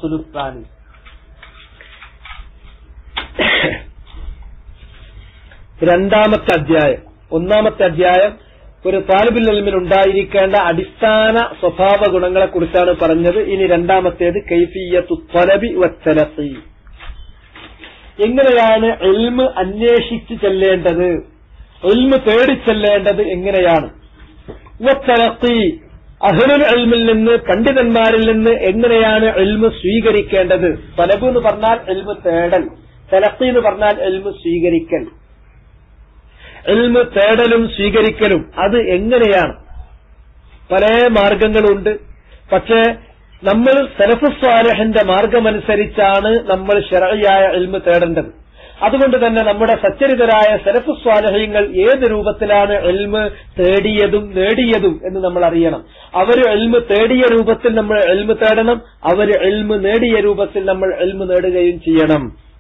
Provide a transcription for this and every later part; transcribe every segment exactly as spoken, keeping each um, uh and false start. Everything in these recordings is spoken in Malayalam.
അൽ-ഫസ്ലു الثاني. രണ്ടാമത്തെ അധ്യായം. ഒന്നാമത്തെ അധ്യായം ഒരു താലിബുൽ ഇൽമിൽ ഉണ്ടായിരിക്കേണ്ട അടിസ്ഥാന സ്വഭാവ ഗുണങ്ങളെ കുറിച്ചാണ് പറഞ്ഞത്. ഇനി രണ്ടാമത്തേത് കൈഫിയ്യത്തു ത്വലബി വത്തലഖി, എങ്ങനെയാണ് ഇൽമ് അന്വേഷിച്ച് ചെല്ലേണ്ടത്, ഇൽമ് തേടിച്ചെല്ലേണ്ടത് എങ്ങനെയാണ്. വത്തലഖി, അഹ്ലുൽ ഇൽമിൽ നിന്ന് പണ്ഡിതന്മാരിൽ നിന്ന് എങ്ങനെയാണ് ഇൽമ് സ്വീകരിക്കേണ്ടത്. തലബ് എന്ന് പറഞ്ഞാൽ ഇൽമ് തേടൽ, തലഖി എന്ന് പറഞ്ഞാൽ ഇൽമ് സ്വീകരിക്കൽ. ഇൽമ് തേടലും സ്വീകരിക്കലും അത് എങ്ങനെയാണ്? പല മാർഗങ്ങളുണ്ട്. പക്ഷേ നമ്മൾ സലഫ് സ്വാലിഹിന്റെ മാർഗമനുസരിച്ചാണ് നമ്മൾ ശർഈയായ ഇൽമ് തേടേണ്ടത്. അതുകൊണ്ട് തന്നെ നമ്മുടെ സച്ചരിതരായ സലഫ് സ്വാലിഹീങ്ങൾ ഏത് രൂപത്തിലാണ് ഇൽമ് തേടിയതും നേടിയതും എന്ന് നമ്മൾ അറിയണം. അവർ ഇൽമ് തേടിയ രൂപത്തിൽ നമ്മൾ ഇൽമ് തേടണം, അവർ ഇൽമ് നേടിയ രൂപത്തിൽ നമ്മൾ ഇൽമ് നേടുകയും ചെയ്യണം.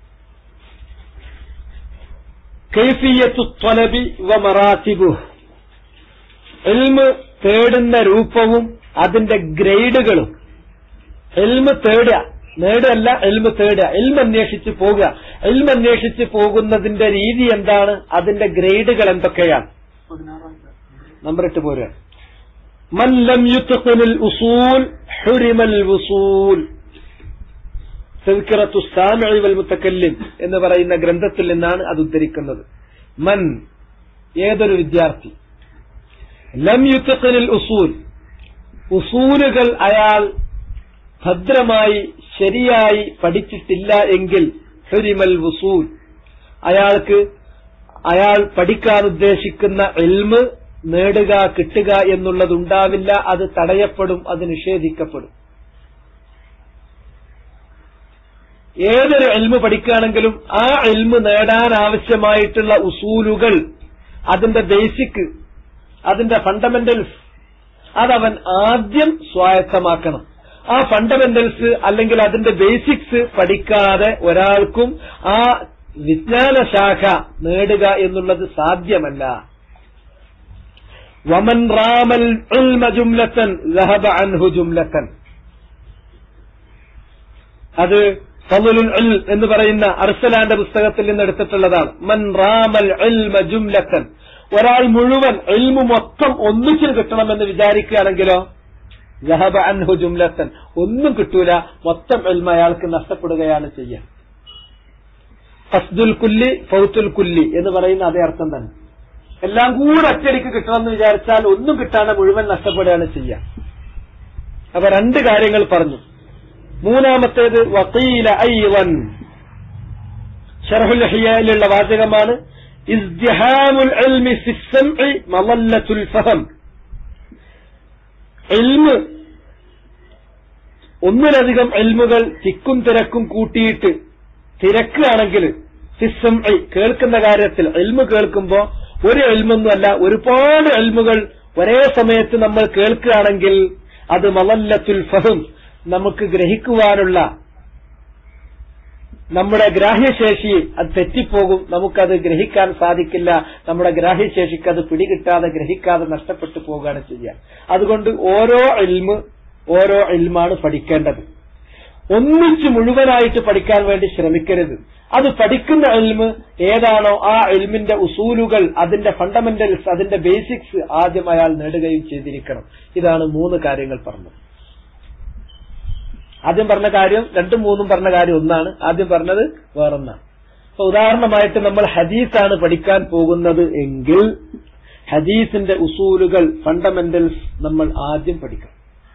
കൈഫിയ്യത്തു ത്വലബി വ മറാത്തിബുഹ്, ഇൽമ് തേടുന്ന രൂപവും അതിന്റെ ഗ്രേഡുകളും. ഇൽമ് തേടുക, നേടല്ല, ഇൽമ് തേടുക, ഇൽമ് അന്വേഷിച്ച് പോകുക. ഇൽമ് അന്വേഷിച്ച് പോകുന്നതിന്റെ രീതി എന്താണ്, അതിന്റെ ഗ്രേഡുകൾ എന്തൊക്കെയാണ്? നമ്പർ എട്ട് പോരുക. മൻ ലം യുത്ഖിനിൽ ഉസൂൽ ഹുരിമൽ വുസൂൽ, തദ്കിറത്തു സാമിഇ വൽ മുതകല്ലിം എന്ന് പറയുന്ന ഗ്രന്ഥത്തിൽ നിന്നാണ് അത് ഉദ്ധരിക്കുന്നത്. മൻ, ഏതൊരു വിദ്യാർത്ഥി, ലം യുത്ഖിനിൽ ഉസൂൽ, ഉസൂലുകൾ അയാൾ ഭദ്രമായി ശരിയായി പഠിച്ചിട്ടില്ല എങ്കിൽ ഹുരിമൽ വുസൂൽ, അയാൾക്ക് അയാൾ പഠിക്കാൻ ഉദ്ദേശിക്കുന്ന ഇൽമ് നേടുക, കിട്ടുക എന്നുള്ളതുണ്ടാവില്ല. അത് തടയപ്പെടും, അത് നിഷേധിക്കപ്പെടും. ഏതൊരു ഇൽമ് പഠിക്കുകയാണെങ്കിലും ആ ഇൽമ് നേടാൻ ആവശ്യമായിട്ടുള്ള ഉസൂലുകൾ, അതിന്റെ ബേസിക്, അതിന്റെ ഫണ്ടമെന്റൽസ്, അതവൻ ആദ്യം സ്വായത്തമാക്കണം. ആ ഫണ്ടമെന്റൽസ് അല്ലെങ്കിൽ അതിന്റെ ബേസിക്സ് പഠിക്കാതെ ഒരാൾക്കും ആ വിജ്ഞാന ശാഖ നേടുക എന്നുള്ളത് സാധ്യമല്ല. വമൻ റാമൽ ഇൽമ ജുംലതൻ ദഹബ അൻഹു ജുംലതൻ, അത് ഫളുൽ ഇൽം എന്ന് പറയുന്ന അർസലാന്റെ പുസ്തകത്തിൽ നിന്ന് എടുത്തിട്ടുള്ളതാണ്. മൻ റാമൽ ഇൽമ ജുംലതൻ, ഒരാൾ മുഴുവൻ ഇൽമു മൊത്തം ഒന്നിച്ചിൽ കിട്ടണമെന്ന് വിചാരിക്കുകയാണെങ്കിലോ ദഹബ അൻഹു ജുംലതൻ, ഒന്നും കിട്ടൂല, മൊത്തം ഇൽമ അയാൾക്ക് നഷ്ടപ്പെടുകയാണ് ചെയ്യുക. ഖസ്ദുൽ കുല്ലി ഫൗത്തുൽ കുല്ലി എന്ന് പറയുന്ന അതേ അർത്ഥം തന്നെ. എല്ലാം കൂടെ ഒറ്റയടിക്ക് കിട്ടണമെന്ന് വിചാരിച്ചാൽ ഒന്നും കിട്ടാതെ മുഴുവൻ നഷ്ടപ്പെടുകയാണ് ചെയ്യുക. അപ്പൊ രണ്ട് കാര്യങ്ങൾ പറഞ്ഞു. മൂന്നാമത്തേത് വഖീല അയ്വൻ, ശർഹുൽ ഹിയായിലുള്ള വാചകമാണ്. ഇസ്തിഹാമുൽ ഇൽമി ഫിസ്സംഇ മളല്ലത്തുൽ ഫഹം, ഇൽമ്, ഒന്നിലധികം ഇൽമുകൾ തിക്കും തിരക്കും കൂട്ടിയിട്ട് തിരക്കുകയാണെങ്കിൽ ഫിസ്സംഇ, കേൾക്കുന്ന കാര്യത്തിൽ, ഇൽമ് കേൾക്കുമ്പോ ഒരു ഇൽമൊന്നുമല്ല, ഒരുപാട് ഇൽമുകൾ ഒരേ സമയത്ത് നമ്മൾ കേൾക്കുകയാണെങ്കിൽ അത് മളല്ലത്തുൽ ഫഹം, നമുക്ക് ഗ്രഹിക്കുവാനുള്ള നമ്മുടെ ഗ്രാഹ്യശേഷി അത് തെറ്റിപ്പോകും, നമുക്കത് ഗ്രഹിക്കാൻ സാധിക്കില്ല, നമ്മുടെ ഗ്രാഹ്യശേഷിക്ക് അത് പിടികിട്ടാതെ ഗ്രഹിക്കാതെ നഷ്ടപ്പെട്ടു പോവുകയാണ് ചെയ്യുക. അതുകൊണ്ട് ഓരോ ഇൽമ് ഓരോ ഇൽമാണ് പഠിക്കേണ്ടത്. ഒന്നിച്ച് മുഴുവനായിട്ട് പഠിക്കാൻ വേണ്ടി ശ്രമിക്കരുത്. അത് പഠിക്കുന്ന ഇൽമ് ഏതാണോ ആ ഇൽമിന്റെ ഉസൂലുകൾ, അതിന്റെ ഫണ്ടമെന്റൽസ്, അതിന്റെ ബേസിക്സ് ആദ്യം അയാൾ നേടുകയും ചെയ്തിരിക്കണം. ഇതാണ് മൂന്ന് കാര്യങ്ങൾ പറഞ്ഞത്. ആദ്യം പറഞ്ഞ കാര്യം രണ്ടും മൂന്നും പറഞ്ഞ കാര്യം ഒന്നാണ്, ആദ്യം പറഞ്ഞത് വേറൊന്നാണ്. അപ്പൊ ഉദാഹരണമായിട്ട് നമ്മൾ ഹദീസാണ് പഠിക്കാൻ പോകുന്നത് എങ്കിൽ ഹദീസിന്റെ ഉസൂലുകൾ, ഫണ്ടമെന്റൽസ് നമ്മൾ ആദ്യം പഠിക്കണം.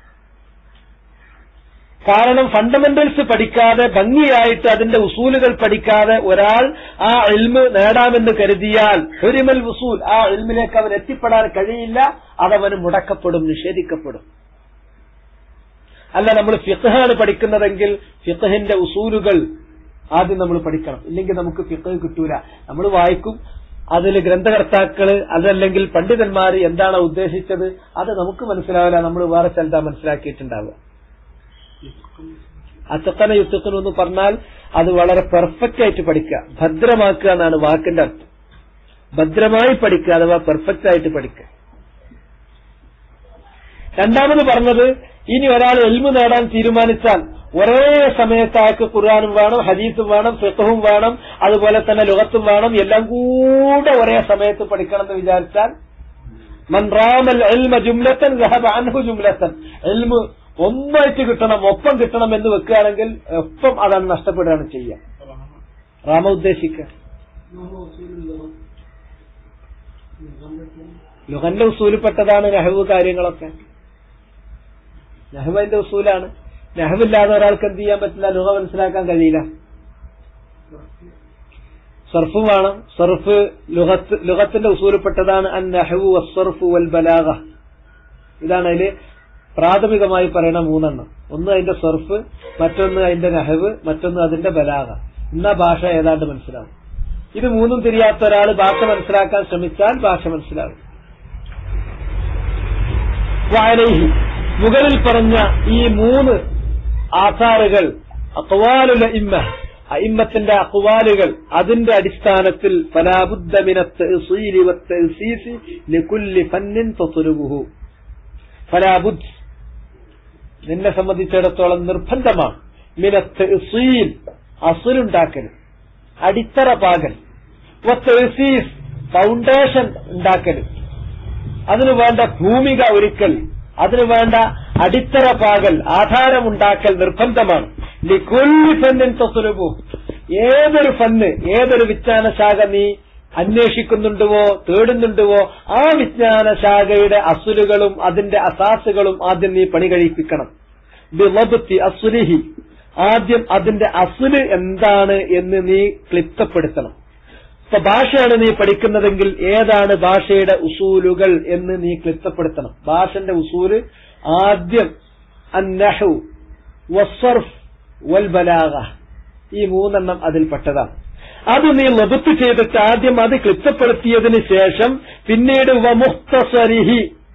കാരണം ഫണ്ടമെന്റൽസ് പഠിക്കാതെ, ഭംഗിയായിട്ട് അതിന്റെ ഉസൂലുകൾ പഠിക്കാതെ ഒരാൾ ആ ഇൽമ് നേടാമെന്ന് കരുതിയാൽ ഹുരിമൽ ഉസൂൽ, ആ ഇൽമിലേക്ക് അവൻ എത്തിപ്പെടാൻ കഴിയില്ല, അതവന് മുടക്കപ്പെടും, നിഷേധിക്കപ്പെടും. അല്ല, നമ്മൾ ഫിഖ്ഹാണ് പഠിക്കുന്നതെങ്കിൽ ഫിഖ്ഹിന്റെ ഉസൂലുകൾ ആദ്യം നമ്മൾ പഠിക്കണം, ഇല്ലെങ്കിൽ നമുക്ക് ഫിഖ് കിട്ടൂല. നമ്മൾ വായിക്കും, അതിൽ ഗ്രന്ഥകർത്താക്കള് അതല്ലെങ്കിൽ പണ്ഡിതന്മാർ എന്താണ് ഉദ്ദേശിച്ചത് അത് നമുക്ക് മനസ്സിലാവില്ല, നമ്മൾ വേറെ ചിലതാ മനസ്സിലാക്കിയിട്ടുണ്ടാവുക. അത്തക്കന യുത്തക്കന എന്ന് പറഞ്ഞാൽ അത് വളരെ പെർഫെക്റ്റ് ആയിട്ട് പഠിക്കുക, ഭദ്രമാക്കുക എന്നാണ് വാക്കിന്റെ അർത്ഥം. ഭദ്രമായി പഠിക്കുക അഥവാ പെർഫെക്റ്റ് ആയിട്ട് പഠിക്കുക. രണ്ടാമത് പറഞ്ഞത്, ഇനി ഒരാൾ ഇൽമു നേടാൻ തീരുമാനിച്ചാൽ ഒരേ സമയത്താക്ക് ഖുർആനും വേണം, ഹദീസും വേണം, ഫിഖ്ഹും വേണം, അതുപോലെ തന്നെ ലുഗത്തും വേണം, എല്ലാം കൂടെ ഒരേ സമയത്ത് പഠിക്കണം എന്ന് വിചാരിച്ചാൽ മൻ റാമൽ ഇൽമ ജുംലത്തൻ ദഹബ അൻഹു ജുംലത്തൻ, ഇൽമ് ഒന്നായിട്ട് കിട്ടണം, ഒപ്പം കിട്ടണം എന്ന് വെക്കുകയാണെങ്കിൽ ഒപ്പം അതാണ് നഷ്ടപ്പെടുകയാണ് ചെയ്യുക. റാമ ഉദ്ദേശിക്കുക ലുഗന്റെ ഉസൂലിൽപ്പെട്ടതാണ് നഹ്വ് കാര്യങ്ങളൊക്കെ. നഹ്വിന്റെ ഉസൂലാണ്. നഹ്വില്ലാതെ ഒരാൾക്ക് എന്ത് ചെയ്യാൻ പറ്റില്ല, ലുഗ മനസ്സിലാക്കാൻ കഴിയില്ല. സർഫും വേണം. സർഫ് ലുഗത്ത് ലുഗത്തിന്റെ ഉസൂലിൽപ്പെട്ടതാണ് അൻ നഹ്വു വസ്സർഫു വൽ ബലാഗ. ഇതാണ് അതില് പ്രാഥമികമായി പറയുന്ന മൂന്നെണ്ണം. ഒന്ന് അതിന്റെ സർഫ്, മറ്റൊന്ന് അതിന്റെ നഹ്വ്, മറ്റൊന്ന് അതിന്റെ ബലാഗ. എന്നാ ഭാഷ ഏതാണ്ട് മനസ്സിലാവും. ഇത് മൂന്നും തിരിയാത്ത ഒരാൾ ഭാഷ മനസ്സിലാക്കാൻ ശ്രമിച്ചാൽ ഭാഷ മനസ്സിലാവും. വഅലൈഹി, മുകളിൽ പറഞ്ഞ ഈ മൂന്ന് ആധാറുകൾ അഖ്വാലുൽ അഇമ്മ, അഇമ്മത്തിന്റെ അഖ്വാലുകൾ, അതിന്റെ അടിസ്ഥാനത്തിൽ ഫലാ ബുദ്ദ മിനത്ത് തഅ്സീലി വത്തഅ്സീസി ലികുല്ലി ഫന്നിൻ തത്ലുബുഹു. ഫലാ ബുദ്ദ, നിന്നെ സംബന്ധിച്ചിടത്തോളം നിർബന്ധമാണ്, മിനത്ത് തഅ്സീൽ, അസ്ലുണ്ടാക്കൽ, അടിത്തറ പാകൽ, വത്തഅ്സീസ്, ഫൗണ്ടേഷൻ ഉണ്ടാക്കൽ, അതിനു വേണ്ട ഭൂമിക ഒരുക്കൽ, അതിനു വേണ്ട അടിത്തറ പാകൽ, ആധാരമുണ്ടാക്കൽ നിർബന്ധമാണ്. ലികുല്ലി ഫന്നിൻ തത്ലുബു, ഏതൊരു ഫന്ന്, ഏതൊരു വിജ്ഞാന ശാഖ നീ അന്വേഷിക്കുന്നുണ്ടുവോ തേടുന്നുണ്ടുവോ ആ വിജ്ഞാന ശാഖയുടെ അസുലുകളും അതിന്റെ അസാസുകളും ആദ്യം നീ പണി കഴിപ്പിക്കണം. ബിളബ്തി അസ്ലിഹി, ആദ്യം അതിന്റെ അസുല് എന്താണ് എന്ന് നീ ക്ലിപ്തപ്പെടുത്തണം. ഇപ്പൊ ഭാഷയാണ് നീ പഠിക്കുന്നതെങ്കിൽ ഏതാണ് ഭാഷയുടെ ഉസൂലുകൾ എന്ന് നീ ക്ലിപ്തപ്പെടുത്തണം. ഭാഷന്റെ ഉസൂല് ആദ്യം അന്നഹു വസ്സർഫ് വൽ ബലാഗ, ഈ മൂന്നെണ്ണം അതിൽപ്പെട്ടതാണ്. അത് നീ ലബ്ത്ത് ചെയ്തിട്ട് ആദ്യം അത് ക്ലിപ്തപ്പെടുത്തിയതിന് ശേഷം പിന്നീട് വമുഖ്തസരിഹി,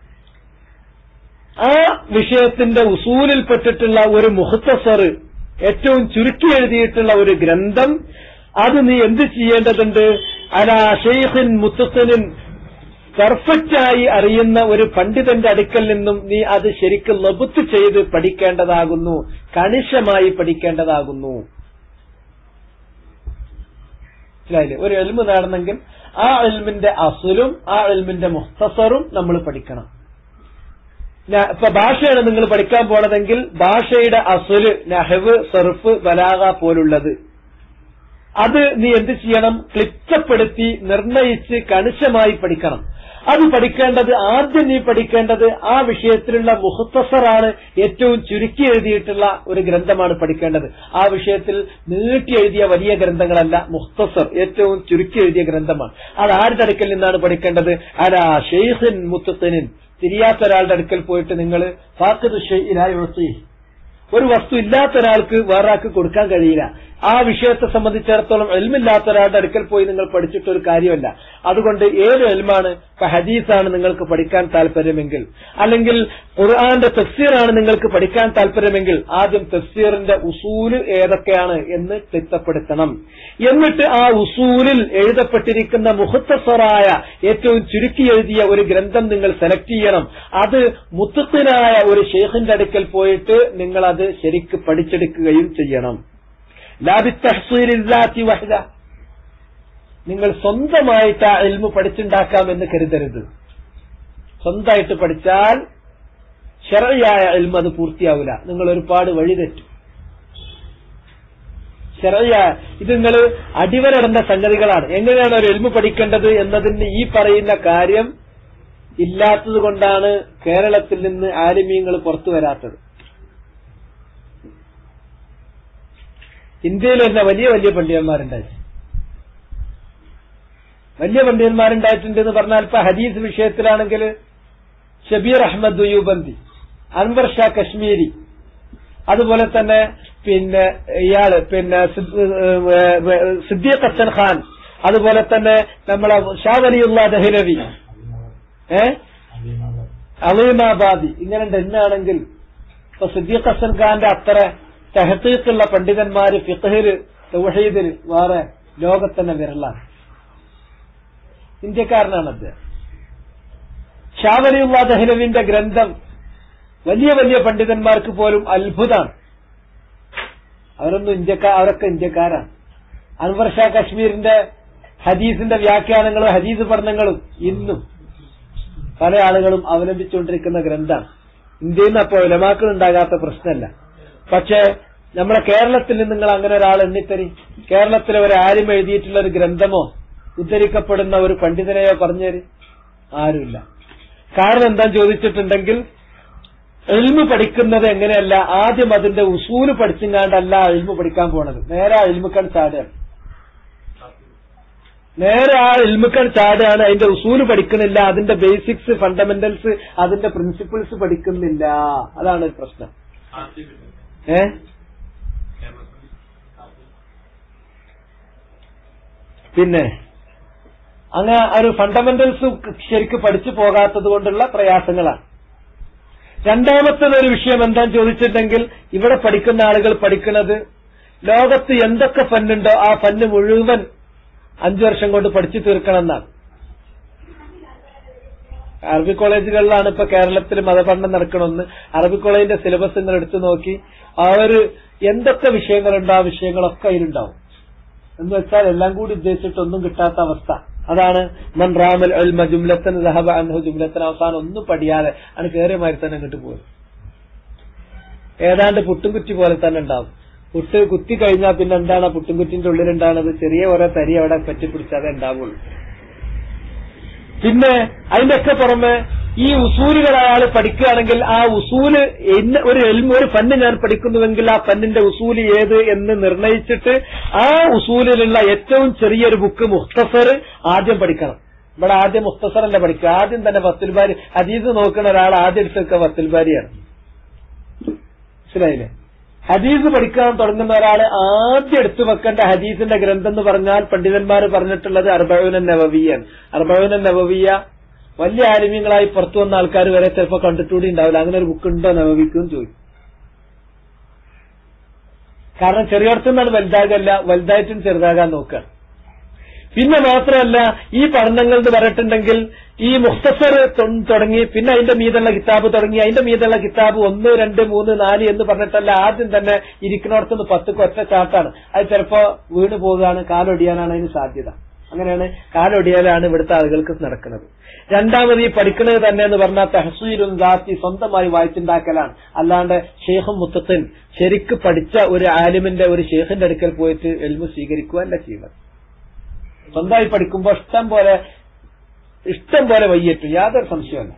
ആ വിഷയത്തിന്റെ ഉസൂലിൽപ്പെട്ടിട്ടുള്ള ഒരു മുഖ്തസർ, ഏറ്റവും ചുരുക്കി എഴുതിയിട്ടുള്ള ഒരു ഗ്രന്ഥം, അത് നീ എന്ത് ചെയ്യേണ്ടതുണ്ട്, അലാ ശൈഖിൻ മുത്തഖിനിൻ, പെർഫെക്റ്റായി അറിയുന്ന ഒരു പണ്ഡിതന്റെ അടുക്കൽ നിന്നും നീ അത് ശരിക്കും ലബ്ത്ത് ചെയ്ത് പഠിക്കേണ്ടതാകുന്നു, കണിശമായി പഠിക്കേണ്ടതാകുന്നു. മനസ്സിലായില്ലേ? ഒരു ഇൽമ് നേടണമെങ്കിൽ ആ ഇൽമിന്റെ അസ്ലും ആ ഇൽമിന്റെ മുഖ്തസറും നമ്മൾ പഠിക്കണം. ഇപ്പൊ ഭാഷയാണ് നിങ്ങൾ പഠിക്കാൻ പോണതെങ്കിൽ ഭാഷയുടെ അസ്ല് നഹ്വ്, സർഫ്, ബലാഗ പോലുള്ളത് അത് നീ എന്ത് ചെയ്യണം, ക്ലിപ്തപ്പെടുത്തി നിർണയിച്ച് കണിശമായി പഠിക്കണം. അത് പഠിക്കേണ്ടത് ആദ്യം നീ പഠിക്കേണ്ടത് ആ വിഷയത്തിലുള്ള മുഖ്തസറാണ്, ഏറ്റവും ചുരുക്കി എഴുതിയിട്ടുള്ള ഒരു ഗ്രന്ഥമാണ് പഠിക്കേണ്ടത്. ആ വിഷയത്തിൽ നീട്ടി എഴുതിയ വലിയ ഗ്രന്ഥങ്ങളല്ല, മുഖ്തസർ ഏറ്റവും ചുരുക്കി എഴുതിയ ഗ്രന്ഥമാണ്. അത് ആരുടെ അടുക്കൽ നിന്നാണ് പഠിക്കേണ്ടത്, അലാ ശൈഖിൻ മുത്തഖിനിൻ, തിരിയാത്ത ഒരാളുടെ അടുക്കൽ പോയിട്ട് നിങ്ങൾ ഫാഖിദു ശൈഇ യുഅ്തി, ഒരു വസ്തു ഇല്ലാത്ത ഒരാൾക്ക് വേറൊരാൾക്ക് കൊടുക്കാൻ കഴിയില്ല. ആ വിഷയത്തെ സംബന്ധിച്ചിടത്തോളം എൽമില്ലാത്ത ഒരാളുടെ അടുക്കൽ പോയി നിങ്ങൾ പഠിച്ചിട്ടൊരു കാര്യമല്ല. അതുകൊണ്ട് ഏത് എൽമാണ്, ഇപ്പൊ ഹദീസാണ് നിങ്ങൾക്ക് പഠിക്കാൻ താല്പര്യമെങ്കിൽ, അല്ലെങ്കിൽ ഖുർആന്റെ തഫ്സീറാണ് നിങ്ങൾക്ക് പഠിക്കാൻ താല്പര്യമെങ്കിൽ ആദ്യം തഫ്സീറിന്റെ ഉസൂല് ഏതൊക്കെയാണ് എന്ന് ക്ലിപ്തപ്പെടുത്തണം. എന്നിട്ട് ആ ഉസൂലിൽ എഴുതപ്പെട്ടിരിക്കുന്ന മുഖ്തസറായ ഏറ്റവും ചുരുക്കി എഴുതിയ ഒരു ഗ്രന്ഥം നിങ്ങൾ സെലക്ട് ചെയ്യണം. അത് മുത്തഖിനായ ഒരു ശൈഖിന്റെ അടുക്കൽ പോയിട്ട് നിങ്ങൾ അത് ശരിക്ക് പഠിച്ചെടുക്കുകയും ചെയ്യണം. ലാ ബിത്തഹ്സീലിൽ ദാതി വഹ്ദ, നിങ്ങൾ സ്വന്തമായിട്ട് ആ ഇൽമു പഠിച്ചുണ്ടാക്കാമെന്ന് കരുതരുത്. സ്വന്തമായിട്ട് പഠിച്ചാൽ ശർഇയായ ഇൽമു അത് പൂർത്തിയാവില്ല, നിങ്ങൾ ഒരുപാട് വഴിതെറ്റും. ശർഇയായ ഇത് നിങ്ങൾ അടിവരടേണ്ട സംഗതികളാണ്. എങ്ങനെയാണ് ഒരു ഇൽമു പഠിക്കേണ്ടത് എന്നതിന് ഈ പറയുന്ന കാര്യം ഇല്ലാത്തത് കൊണ്ടാണ് കേരളത്തിൽ നിന്ന് ആലിമീങ്ങൾ പുറത്തു വരാത്തത്. ഇന്ത്യയിൽ തന്നെ വലിയ വലിയ പണ്ഡിതന്മാരുണ്ടായി, വലിയ പണ്ഡിതന്മാരുണ്ടായിട്ടുണ്ട് എന്ന് പറഞ്ഞാൽ ഇപ്പൊ ഹദീസ് വിഷയത്തിലാണെങ്കിൽ ഷബീർ അഹ്മദ് ദുയൂബന്തി, അൻവർ ഷാ കശ്മീരി, അതുപോലെ തന്നെ പിന്നെ ഇയാള് പിന്നെ സിദ്ദീഖ് ഹസൻ ഖാൻ, അതുപോലെ തന്നെ നമ്മളെ ഷാ വലിയുള്ള ദഹ്ലവി, ഏഹ് അലീമാബാദി, ഇങ്ങനെ എന്നാണെങ്കിൽ ഇപ്പൊ സിദ്ദീഖ് ഹസൻ ഖാന്റെ അത്ര തഹ്ഖീഖുള്ള പണ്ഡിതന്മാര് ഫിഖ്ഹില് തൗഹീദില് വേറെ ലോകത്തന്നെ വിരലാണ്. ഇന്ത്യക്കാരനാണ് അദ്ദേഹം. ഷാ വലിയുള്ള ദഹ്ലവിന്റെ ഗ്രന്ഥം വലിയ വലിയ പണ്ഡിതന്മാർക്ക് പോലും അത്ഭുതമാണ്. അവരൊന്നും ഇന്ത്യക്കാർ, അവരൊക്കെ ഇന്ത്യക്കാരാണ്. അൻവർ ഷാ കശ്മീരിന്റെ ഹദീസിന്റെ വ്യാഖ്യാനങ്ങളും ഹദീസ് പഠനങ്ങളും ഇന്നും പല ആളുകളും അവലംബിച്ചുകൊണ്ടിരിക്കുന്ന ഗ്രന്ഥമാണ്. ഇന്ത്യയിൽ നിന്ന് അപ്പോൾ ഉലമാക്കൾ ഉണ്ടാകാത്ത പ്രശ്നമല്ല. പക്ഷേ നമ്മുടെ കേരളത്തിൽ നിന്ന് നിങ്ങൾ അങ്ങനെ ഒരാൾ എണ്ണിത്തരി, കേരളത്തിലെ ഒരു ആരും എഴുതിയിട്ടുള്ള ഒരു ഗ്രന്ഥമോ ഉദ്ധരിക്കപ്പെടുന്ന ഒരു പണ്ഡിതനെയോ പറഞ്ഞേര്, ആരുമില്ല. കാരണം എന്താ ചോദിച്ചിട്ടുണ്ടെങ്കിൽ, ഇൽമു പഠിക്കുന്നത് എങ്ങനെയല്ല, ആദ്യം അതിന്റെ ഉസൂല് പഠിച്ചിങ്ങാണ്ടല്ല ഇൽമു പഠിക്കാൻ പോണത്. നേരെ ആ ഇൽമുക്കാൻ ചാടുകയാണ്, നേരെ ആ ഇൽമുക്കാൻ ചാടുകയാണ്. അതിന്റെ ഉസൂല് പഠിക്കുന്നില്ല, അതിന്റെ ബേസിക്സ്, ഫണ്ടമെന്റൽസ്, അതിന്റെ പ്രിൻസിപ്പിൾസ് പഠിക്കുന്നില്ല. അതാണ് പ്രശ്നം. ഏ പിന്നെ അങ്ങനെ ഒരു ഫണ്ടമെന്റൽസ് ശരിക്ക് പഠിച്ചു പോകാത്തത് കൊണ്ടുള്ള പ്രയാസങ്ങളാണ്. രണ്ടാമത്തെ ഒരു വിഷയം എന്താന്ന് ചോദിച്ചിട്ടുണ്ടെങ്കിൽ, ഇവിടെ പഠിക്കുന്ന ആളുകൾ പഠിക്കുന്നത് ലോകത്ത് എന്തൊക്കെ ഫന്നുണ്ടോ ആ ഫന്ന് മുഴുവൻ അഞ്ചു വർഷം കൊണ്ട് പഠിച്ചു തീർക്കണം എന്നാണ്. അറബി കോളേജുകളിലാണ് ഇപ്പൊ കേരളത്തിൽ മതപഠനം നടക്കണമെന്ന്. അറബി കോളേജിന്റെ സിലബസ് നിങ്ങൾ എടുത്തു നോക്കി, അവര് എന്തൊക്കെ വിഷയങ്ങളുണ്ടോ ആ വിഷയങ്ങളൊക്കെ അതിലുണ്ടാവും. എന്ന് വെച്ചാൽ എല്ലാം കൂടി ഉദ്ദേശിച്ചിട്ടൊന്നും കിട്ടാത്ത അവസ്ഥ. അതാണ് മൻ റാമൽ ഇൽമ ജുംലത്തൻ ദഹബ അൻഹു ജുംലത്തൻ, അവസാനം ഒന്നും പഠിയാതെ ആണ് കയറിയ മാതിരി തന്നെ അങ്ങോട്ട് പോയി. ഏതാണ്ട് പുട്ടുംകുറ്റി പോലെ തന്നെ ഉണ്ടാവും. പുട്ട് കുത്തി കഴിഞ്ഞാൽ പിന്നെ എന്താണ് പുട്ടുംകുറ്റിന്റെ ഉള്ളിലുണ്ടാകുന്നത്? ചെറിയ ഓരോ തരി അവിടെ പറ്റിപ്പിടിച്ചാലേ ഉണ്ടാവുള്ളൂ. പിന്നെ അതിന്റെയൊക്കെ പുറമെ ഈ ഉസൂലുകൾ അയാൾ പഠിക്കുകയാണെങ്കിൽ ആ ഉസൂല് ഒരു ഒരു ഫന്ന് ഞാൻ പഠിക്കുന്നുവെങ്കിൽ ആ ഫന്നിന്റെ ഉസൂല് ഏത് എന്ന് നിർണയിച്ചിട്ട് ആ ഉസൂലിലുള്ള ഏറ്റവും ചെറിയൊരു ബുക്ക് മുഖ്തസർ ആദ്യം പഠിക്കണം. ഇവിടെ ആദ്യം മുഖ്തസറല്ല പഠിക്കുക, ആദ്യം തന്നെ ഫത്തുൽ ബാരി. ഹദീസ് നോക്കുന്ന ഒരാൾ ആദ്യം എടുത്തൊക്കെ ഫത്തുൽ ബാരിയാണ്. മനസ്സിലായില്ലേ? ഹദീസ് പഠിക്കാൻ തുടങ്ങുന്ന ഒരാൾ ആദ്യം എടുത്തു വെക്കേണ്ട ഹദീസിന്റെ ഗ്രന്ഥം എന്ന് പറഞ്ഞാൽ പണ്ഡിതന്മാർ പറഞ്ഞിട്ടുള്ളത് അർബഊന നവവിയാണ്. അർബഊന നവവിയ വലിയ ആലിമ്യങ്ങളായി പുറത്തു വന്ന ആൾക്കാർ വരെ ചിലപ്പോൾ കണ്ടിട്ടുകൂടി ഉണ്ടാവില്ല. അങ്ങനെ ഒരു ബുക്ക് ഉണ്ടോ നവവിക്കും ചോദിക്കും. കാരണം ചെറിയടത്തുനിന്നാണ് വലുതാകല്ല, വലുതായിട്ടും ചെറുതാകാൻ നോക്കുക. പിന്നെ മാത്രമല്ല ഈ പഠനങ്ങൾ എന്ന് പറഞ്ഞിട്ടുണ്ടെങ്കിൽ ഈ മുഖ്തസർ തുടങ്ങി, പിന്നെ അതിന്റെ മീതുള്ള കിതാബ് തുടങ്ങി, അതിന്റെ മീതുള്ള കിതാബ് ഒന്ന് രണ്ട് മൂന്ന് നാല് എന്ന് പറഞ്ഞിട്ടല്ല, ആദ്യം തന്നെ ഇരിക്കുന്നിടത്തുനിന്ന് പത്ത് ഒറ്റ ചാട്ടാണ്. അത് ചിലപ്പോ വീണ് പോവുകയാണ്, കാലൊടിയാനാണ് അതിന് സാധ്യത. അങ്ങനെയാണ് കാലൊടിയാലാണ് ഇവിടുത്തെ ആളുകൾക്ക് നടക്കുന്നത്. രണ്ടാമത് ഈ പഠിക്കുന്നത് തന്നെ എന്ന് പറഞ്ഞാൽ തഹ്സീലുൻ ദാത്തി, സ്വന്തമായി വായിച്ചുണ്ടാക്കലാണ്. അല്ലാണ്ട് ഷെയ്ഖും മുത്തഖിൻ ശരിക്ക് പഠിച്ച ഒരു ആലിമിന്റെ ഒരു ഷെയ്ഖിന്റെ അടുക്കൽ പോയിട്ട് ഇൽമു സ്വീകരിക്കുകയല്ല ചെയ്യുന്നത്. സ്വന്തമായി പഠിക്കുമ്പോൾ ഇഷ്ടം പോലെ ഇഷ്ടം പോലെ വയ്യേറ്റും, യാതൊരു സംശയമല്ല.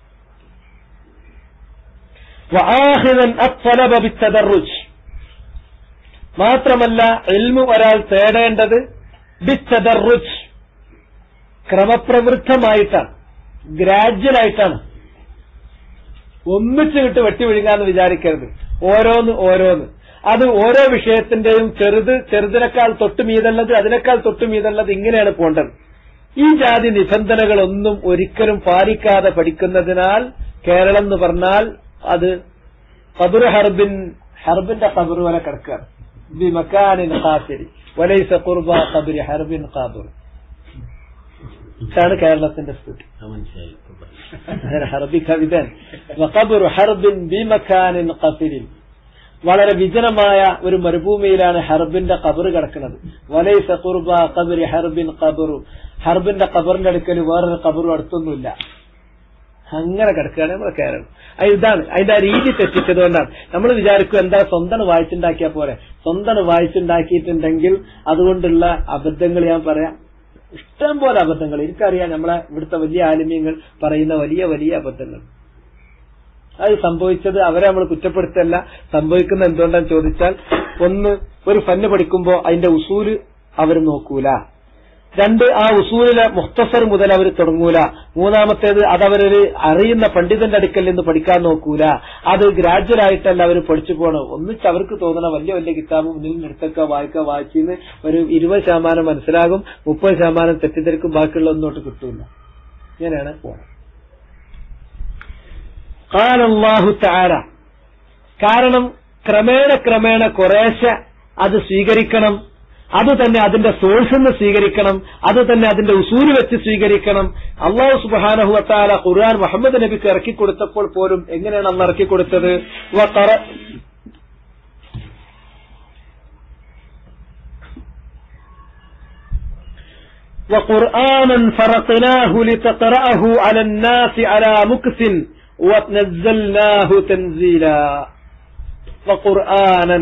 മാത്രമല്ല ഇൽമു ഒരാൾ തേടേണ്ടത് ബിത്തദർറുജ്, ക്രമപ്രവൃത്തമായിട്ടാണ്, ഗ്രാജ്വലായിട്ടാണ്. ഒന്നിച്ചു വിട്ട് വെട്ടി വിഴുങ്ങാന്ന് വിചാരിക്കരുത്. ഓരോന്ന് ഓരോന്ന് അത് ഓരോ വിഷയത്തിന്റെയും ചെറുത് ചെറുതിനേക്കാൾ തൊട്ട് മീതുള്ളത്, അതിനേക്കാൾ തൊട്ട് മീതുള്ളത്, ഇങ്ങനെയാണ് പോണ്ടത്. ഈ ജാതി നിബന്ധനകളൊന്നും ഒരിക്കലും പാലിക്കാതെ പഠിക്കുന്നതിനാൽ കേരളം എന്ന് പറഞ്ഞാൽ അത് ഖബർ ഹർബിൻ, ഹർബിന്റെ ഖബർ പോലെ കിടക്കുകയാണ്. ബി മക്കാനിൻ ഖാസിരി വലൈസ ഖുർബ ഖബരി ഹർബിൻ ഖാബിർ. ഇതാണ് കേരളത്തിന്റെ സ്ഥിതി. ഹർബി കവിതൻ വഖബർ ഹർബിൻ ബി മക്കാനിൻ ഖാസിരി. വളരെ വിജനമായ ഒരു മരുഭൂമിയിലാണ് ഹർബിന്റെ ഖബർ കിടക്കുന്നത്. വലൈസ ഖുർബ ഖബരി ഹർബിൻ ഖബറു, ഹർബിന്റെ ഖബറിന്റെ അടുക്കൽ വേറൊരു ഖബറും അടുത്തൊന്നുമില്ല. അങ്ങനെ കിടക്കുകയാണ് നമ്മുടെ കേരളം. ഇതാണ് അതിന്റെ ആ രീതി തെറ്റിച്ചതുകൊണ്ടാണ് നമ്മൾ വിചാരിക്കും എന്താ സ്വന്തം വായിച്ചുണ്ടാക്കിയാ പോരെ. സ്വന്തം വായിച്ചുണ്ടാക്കിയിട്ടുണ്ടെങ്കിൽ അതുകൊണ്ടുള്ള അബദ്ധങ്ങൾ ഞാൻ പറയാം, ഇഷ്ടം പോലെ അബദ്ധങ്ങൾ. എനിക്കറിയാം നമ്മളെ ഇവിടുത്തെ വലിയ ആലിമ്യങ്ങൾ പറയുന്ന വലിയ വലിയ അബദ്ധങ്ങൾ. അത് സംഭവിച്ചത് അവരെ നമ്മൾ കുറ്റപ്പെടുത്തല്ല, സംഭവിക്കുന്ന എന്തുകൊണ്ടാന്ന് ചോദിച്ചാൽ, ഒന്ന് ഒരു ഫന്ന് പഠിക്കുമ്പോ അതിന്റെ ഉസൂല് അവർ നോക്കൂല. രണ്ട്, ആ ഉസൂലിലെ മുഖ്തസർ മുതൽ അവർ തുടങ്ങൂല. മൂന്നാമത്തേത് അതവരൊരു അറിയുന്ന പണ്ഡിതന്റെ അടുക്കൽ നിന്ന് പഠിക്കാൻ നോക്കൂല. അത് ഗ്രാജ്വലായിട്ടല്ല അവർ പഠിച്ചു പോകണം. ഒന്നിച്ച് അവർക്ക് തോന്നണം വലിയ വലിയ കിതാബ് മുന്നിൽ എടുത്തൊക്കെ വായിക്കുക, വായിച്ചിന്ന് ഒരു ഇരുപത് ശതമാനം മനസ്സിലാകും, മുപ്പത് ശതമാനം തെറ്റിദ്ധരിക്കും, ബാക്കിയുള്ള ഒന്നോട്ട് കിട്ടൂല. ഇങ്ങനെയാണ് പോണം. ഖാല അല്ലാഹു തആല, കാരണം ക്രമേണ ക്രമേണ കുറേശ്ശെ അത് സ്വീകരിക്കണം. അത് തന്നെ അതിന്റെ സോഴ്സ് നിന്ന് സ്വീകരിക്കണം. അത് തന്നെ അതിന്റെ ഉസൂല് വെച്ച് സ്വീകരിക്കണം. അല്ലാഹു സുബ്ഹാനഹു വ തആല ഖുർആൻ മുഹമ്മദ് നബിക്ക് ഇറക്കി കൊടുത്തപ്പോൾ പോലും എങ്ങനെയാണ് അല്ലാഹു ഇറക്കി കൊടുത്തത്? വഖുർആനൻ ഫറഖ്നാഹു ലിതഖറഅഹു അലന്നാസി അലാ മുക്സിൻ വനസ്സൽനാഹു തൻസീലാ. വഖുർആനൻ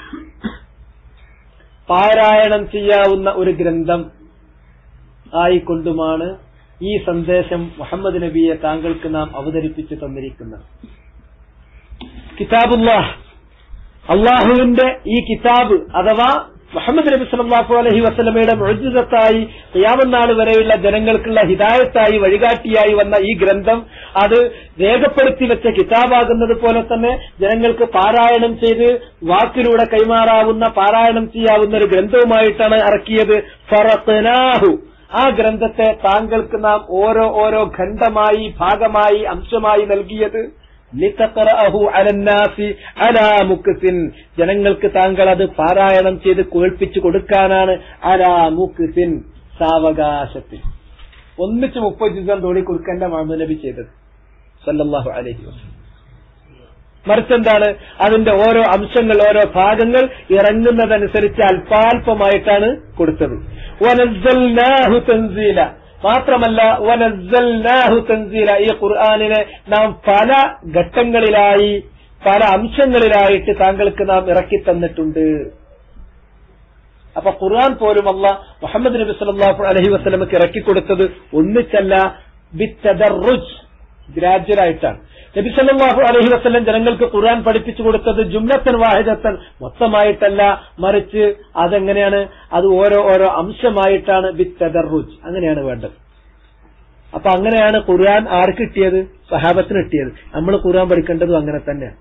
പാരായണം ചെയ്യാവുന്ന ഒരു ഗ്രന്ഥം ആയിക്കൊണ്ടുമാണ് ഈ സന്ദേശം മുഹമ്മദ് നബിയെ താങ്കൾക്ക് നാം അവതരിപ്പിച്ചു തന്നിരിക്കുന്നത്. കിതാബുല്ലാഹ്, അള്ളാഹുവിന്റെ ഈ കിതാബ് അഥവാ മുഹമ്മദ് നബി സല്ലല്ലാഹു അലൈഹി വസല്ലമയുടെ മുഅ്ജിസത്തായി ഖിയാമത്ത് നാൾ വരെയുള്ള ജനങ്ങൾക്കുള്ള ഹിദായത്തായി വഴികാട്ടിയായി വന്ന ഈ ഗ്രന്ഥം അത് രേഖപ്പെടുത്തി വെച്ച കിതാബാകുന്നത് പോലെ തന്നെ ജനങ്ങൾക്ക് പാരായണം ചെയ്ത് വാക്കിലൂടെ കൈമാറാവുന്ന പാരായണം ചെയ്യാവുന്ന ഒരു ഗ്രന്ഥവുമായിട്ടാണ് ഇറക്കിയത്. ഫറഖ്നാഹു, ആ ഗ്രന്ഥത്തെ താങ്കൾക്ക് നാം ഓരോ ഓരോ ഖണ്ഡമായി ഭാഗമായി അംശമായി നൽകിയത് ലിതഖറഅഹു അലന്നാസി അലാ മുക്സിൻ, ജനങ്ങൾക്ക് താങ്കൾ അത് പാരായണം ചെയ്ത് കേൾപ്പിച്ചു കൊടുക്കാനാണ്. അലാ മുക്സിൻ, സാവകാശത്തിൽ. ഒന്നിച്ച് മുപ്പത് ജിസം തോടി കൊടുക്കേണ്ട മുഹമ്മദ് നബി ചെയ്തത് സല്ലല്ലാഹു അലൈഹി വസല്ലം. മറിച്ചെന്താണ്, അതിന്റെ ഓരോ അംശങ്ങൾ ഓരോ ഭാഗങ്ങൾ ഇറങ്ങുന്നതനുസരിച്ച് അല്പാൽപമായിട്ടാണ് കൊടുത്തത്. വനസ്സൽനാഹു തൻസീല, മാത്രമല്ല വനസ്സൽനാഹു തൻസീല, ഈ ഖുർആനിനെ നാം പല ഘട്ടങ്ങളിലായി പല അംശങ്ങളിലായിട്ട് താങ്കൾക്ക് നാം ഇറക്കി തന്നിട്ടുണ്ട്. അപ്പൊ ഖുർആൻ പോലും അല്ലാഹ് മുഹമ്മദ് നബി സല്ലല്ലാഹു അലൈഹി വസല്ലമക്ക് ഇറക്കി കൊടുത്തത് ഒന്നിച്ചല്ല, ബിത്തദർറുജ്, ഗ്രാജുവലായിട്ടാണ്. നബി സല്ലല്ലാഹു അലൈഹി വസല്ലം ജനങ്ങൾക്ക് ഖുർആൻ പഠിപ്പിച്ചു കൊടുത്തത് ജുംലത്തൻ വാഹിദത്തൻ, മൊത്തമായിട്ടല്ല, മറിച്ച് അതെങ്ങനെയാണ്, അത് ഓരോ ഓരോ അംശമായിട്ടാണ്, ബിത്തദർറുജ്, അങ്ങനെയാണ് വേണ്ടത്. അപ്പൊ അങ്ങനെയാണ് ഖുർആൻ ആർക്ക് കിട്ടിയത്? സഹാബത്തിന് കിട്ടിയത്. നമ്മൾ ഖുർആൻ പഠിക്കേണ്ടതും അങ്ങനെ തന്നെയാണ്.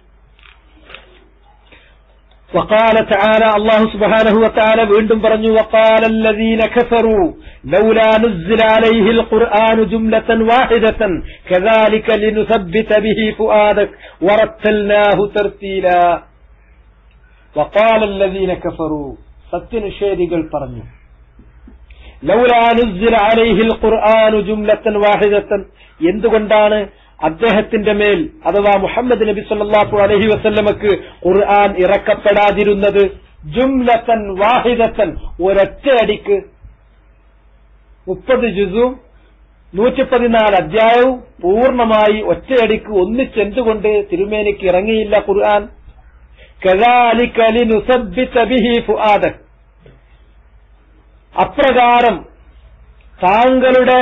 وقال تعالى, الله سبحانه وتعالى വീണ്ടും പറഞ്ഞു, وقال الذين كفروا لولا نزل عليه القرآن جملة واحدة كذلك لنثبت به فؤادك ورتلناه ترتيلا. وقال الذين كفروا, സത്യനിഷേധികൾ പറഞ്ഞു, ലൗലാ നുസ്സില അലൈഹിൽ ഖുർആനു ജുംലത്തൻ വാഹിദത്തൻ, എന്തുകൊണ്ടാണ് അദ്ദേഹത്തിന്റെ മേൽ അഥവാ മുഹമ്മദ് നബി സല്ലല്ലാഹു അലൈഹി വസല്ലമക്ക് ഖുർആൻ ഇറക്കപ്പെടാതിരുന്നത്? ജുംലത്തൻ വാഹിദത്തൻ, ഒരൊറ്റയടിക്ക്. മുപ്പത് ജുസും നൂറ്റി പതിനാല് അധ്യായവും പൂർണ്ണമായി ഒറ്റയടിക്ക് ഒന്നിച്ചെന്തുകൊണ്ട് തിരുമേനിക്ക് ഇറങ്ങിയില്ല ഖുർആൻ? കദാലിക ലിനുസബ്ബിത ബിഹി ഫുആദക്, അപ്രകാരം താങ്കളുടെ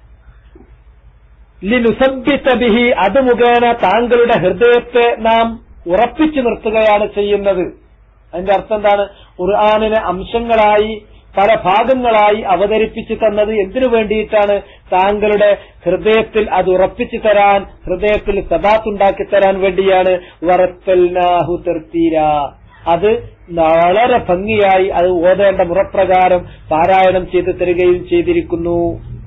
ലിനുസബ്ബിത ബിഹി, അത് മുഖേന താങ്കളുടെ ഹൃദയത്തെ നാം ഉറപ്പിച്ചു നിർത്തുകയാണ് ചെയ്യുന്നത്. അതിന്റെ അർത്ഥം എന്താണ്? ഖുർആനിനെ അംശങ്ങളായി പല ഭാഗങ്ങളായി അവതരിപ്പിച്ചു തന്നത് എന്തിനു വേണ്ടിയിട്ടാണ്? താങ്കളുടെ ഹൃദയത്തിൽ അത് ഉറപ്പിച്ചു തരാൻ, ഹൃദയത്തിൽ സബാത്തുണ്ടാക്കി തരാൻ വേണ്ടിയാണ്. വറത്തൽനാഹു തർത്തീലാ, അത് വളരെ ഭംഗിയായി അത് ഓതേണ്ട മുറപ്രകാരം പാരായണം ചെയ്തു തരികയും ചെയ്തിരിക്കുന്നു.